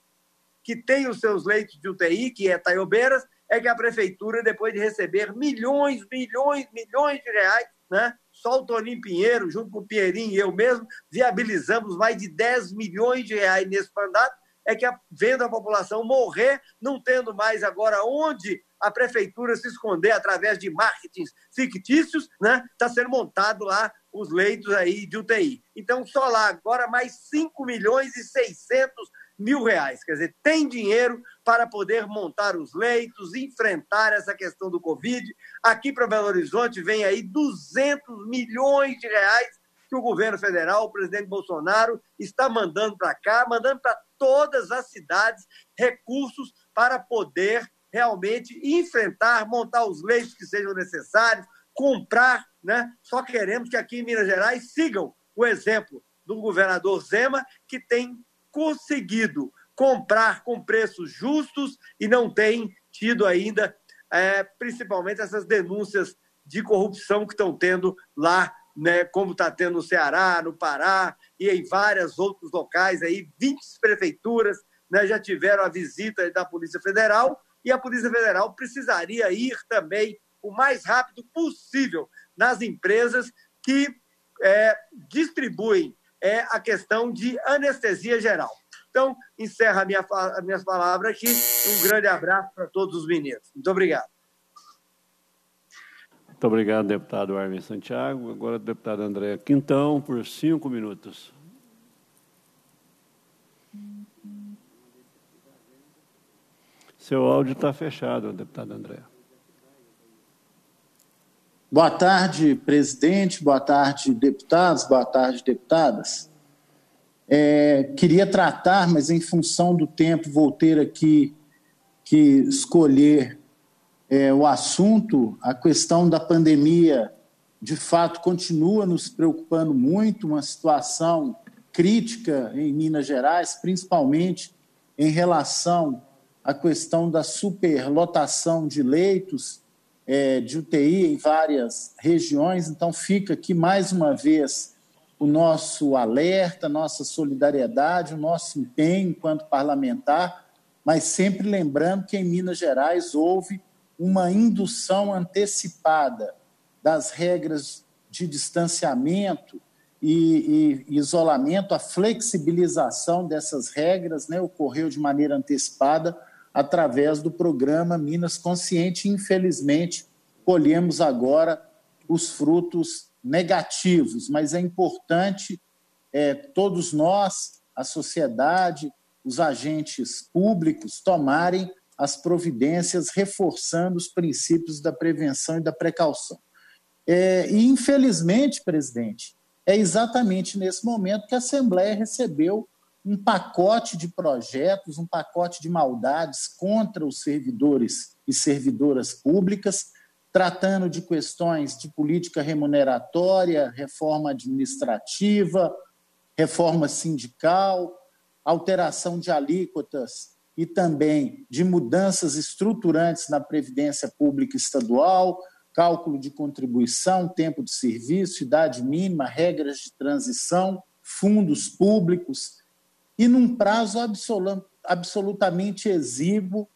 I: que tem os seus leitos de U T I, que é Taiobeiras, é que a prefeitura, depois de receber milhões, milhões, milhões de reais, né? Só o Toninho Pinheiro, junto com o Pinheirinho e eu mesmo, viabilizamos mais de dez milhões de reais nesse mandato, é que vendo a população morrer, não tendo mais agora onde a prefeitura se esconder através de marketings fictícios, né? Está sendo montado lá os leitos aí de U T I. Então, só lá agora mais cinco milhões e seiscentos mil reais. Quer dizer, tem dinheiro para poder montar os leitos, enfrentar essa questão do Covid. Aqui para Belo Horizonte vem aí duzentos milhões de reais que o governo federal, o presidente Bolsonaro, está mandando para cá, mandando para todas as cidades recursos para poder realmente enfrentar, montar os leitos que sejam necessários, comprar, né? Só queremos que aqui em Minas Gerais sigam o exemplo do governador Zema, que tem conseguido comprar com preços justos e não tem tido ainda, é, principalmente essas denúncias de corrupção que estão tendo lá, né, como está tendo no Ceará, no Pará e em vários outros locais. Aí, vinte prefeituras, né, já tiveram a visita da Polícia Federal, e a Polícia Federal precisaria ir também o mais rápido possível nas empresas que é, distribuem é, a questão de anestesia geral. Então, encerro a minha, as minhas palavras aqui. Um grande abraço para todos os meninos. Muito obrigado.
C: Muito obrigado, deputado Armin Santiago. Agora, deputada Andréa Quintão, por cinco minutos. Seu áudio está fechado, deputada Andréa.
J: Boa tarde, presidente. Boa tarde, deputados. Boa tarde, deputadas. É, queria tratar, mas em função do tempo, vou ter aqui que escolher é, o assunto. A questão da pandemia, de fato, continua nos preocupando muito, uma situação crítica em Minas Gerais, principalmente em relação à questão da superlotação de leitos é, de U T I em várias regiões. Então, fica aqui mais uma vez o nosso alerta, nossa solidariedade, o nosso empenho enquanto parlamentar, mas sempre lembrando que em Minas Gerais houve uma indução antecipada das regras de distanciamento e, e isolamento, a flexibilização dessas regras, né, ocorreu de maneira antecipada através do programa Minas Consciente. Infelizmente, colhemos agora os frutos negativos, mas é importante é, todos nós, a sociedade, os agentes públicos, tomarem as providências reforçando os princípios da prevenção e da precaução. É, e, infelizmente, presidente, é exatamente nesse momento que a Assembleia recebeu um pacote de projetos, um pacote de maldades contra os servidores e servidoras públicas, tratando de questões de política remuneratória, reforma administrativa, reforma sindical, alteração de alíquotas e também de mudanças estruturantes na Previdência Pública Estadual, cálculo de contribuição, tempo de serviço, idade mínima, regras de transição, fundos públicos, e num prazo absolutamente exíguo,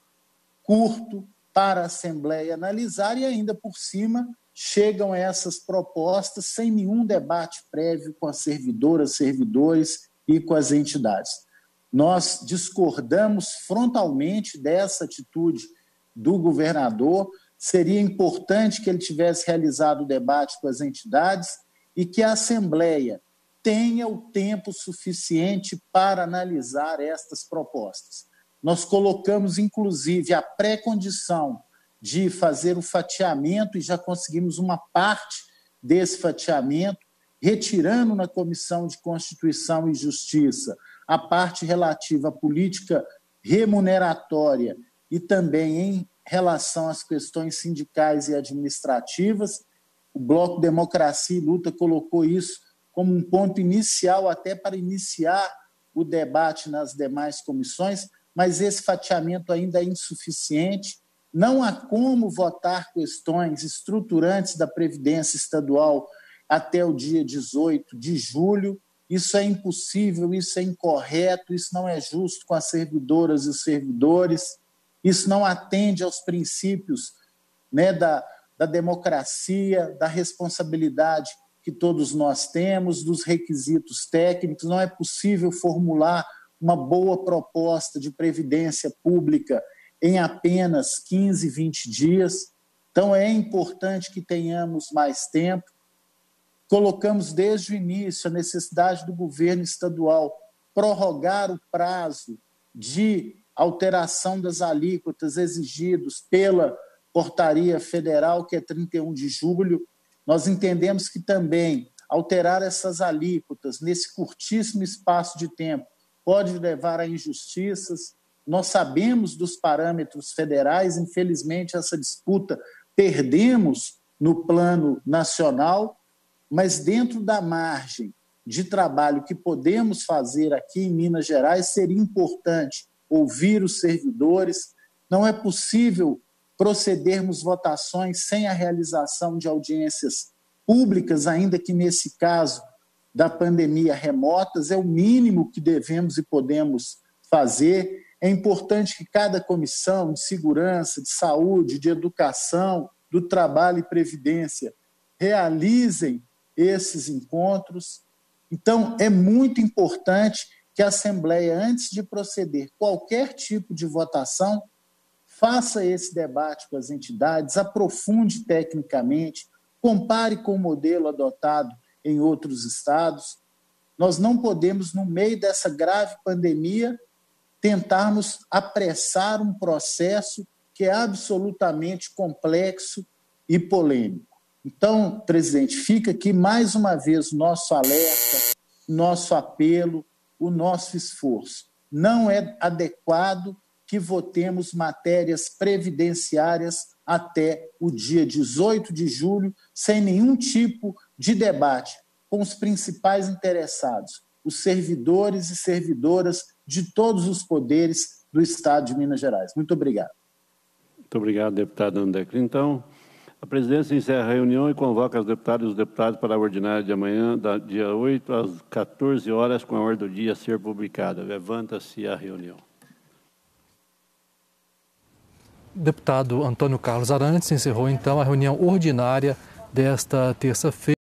J: curto, para a Assembleia analisar, e ainda por cima chegam essas propostas sem nenhum debate prévio com as servidoras, servidores e com as entidades. Nós discordamos frontalmente dessa atitude do governador. Seria importante que ele tivesse realizado o debate com as entidades e que a Assembleia tenha o tempo suficiente para analisar estas propostas. Nós colocamos, inclusive, a pré-condição de fazer o fatiamento, e já conseguimos uma parte desse fatiamento, retirando na Comissão de Constituição e Justiça a parte relativa à política remuneratória e também em relação às questões sindicais e administrativas. O Bloco Democracia e Luta colocou isso como um ponto inicial até para iniciar o debate nas demais comissões, mas esse fatiamento ainda é insuficiente. Não há como votar questões estruturantes da Previdência Estadual até o dia dezoito de julho. Isso é impossível, isso é incorreto, isso não é justo com as servidoras e os servidores, isso não atende aos princípios, né, da, da democracia, da responsabilidade que todos nós temos, dos requisitos técnicos. Não é possível formular uma boa proposta de previdência pública em apenas quinze, vinte dias. Então, é importante que tenhamos mais tempo. Colocamos desde o início a necessidade do governo estadual prorrogar o prazo de alteração das alíquotas exigidos pela portaria federal, que é trinta e um de julho. Nós entendemos que também alterar essas alíquotas nesse curtíssimo espaço de tempo pode levar a injustiças. Nós sabemos dos parâmetros federais, infelizmente essa disputa perdemos no plano nacional, mas dentro da margem de trabalho que podemos fazer aqui em Minas Gerais, seria importante ouvir os servidores. Não é possível procedermos votações sem a realização de audiências públicas, ainda que nesse caso da pandemia remotas, é o mínimo que devemos e podemos fazer. É importante que cada comissão de segurança, de saúde, de educação, do trabalho e previdência realizem esses encontros. Então, é muito importante que a Assembleia, antes de proceder qualquer tipo de votação, faça esse debate com as entidades, aprofunde tecnicamente, compare com o modelo adotado em outros estados. Nós não podemos, no meio dessa grave pandemia, tentarmos apressar um processo que é absolutamente complexo e polêmico. Então, presidente, fica aqui mais uma vez o nosso alerta, nosso apelo, o nosso esforço. Não é adequado que votemos matérias previdenciárias até o dia dezoito de julho, sem nenhum tipo de debate com os principais interessados, os servidores e servidoras de todos os poderes do Estado de Minas Gerais. Muito obrigado.
C: Muito obrigado, deputado André Clinton. A presidência encerra a reunião e convoca as deputadas e os deputados para a ordinária de amanhã, da dia oito às quatorze horas, com a ordem do dia a ser publicada. Levanta-se a reunião.
A: Deputado Antônio Carlos Arantes encerrou então a reunião ordinária desta terça-feira.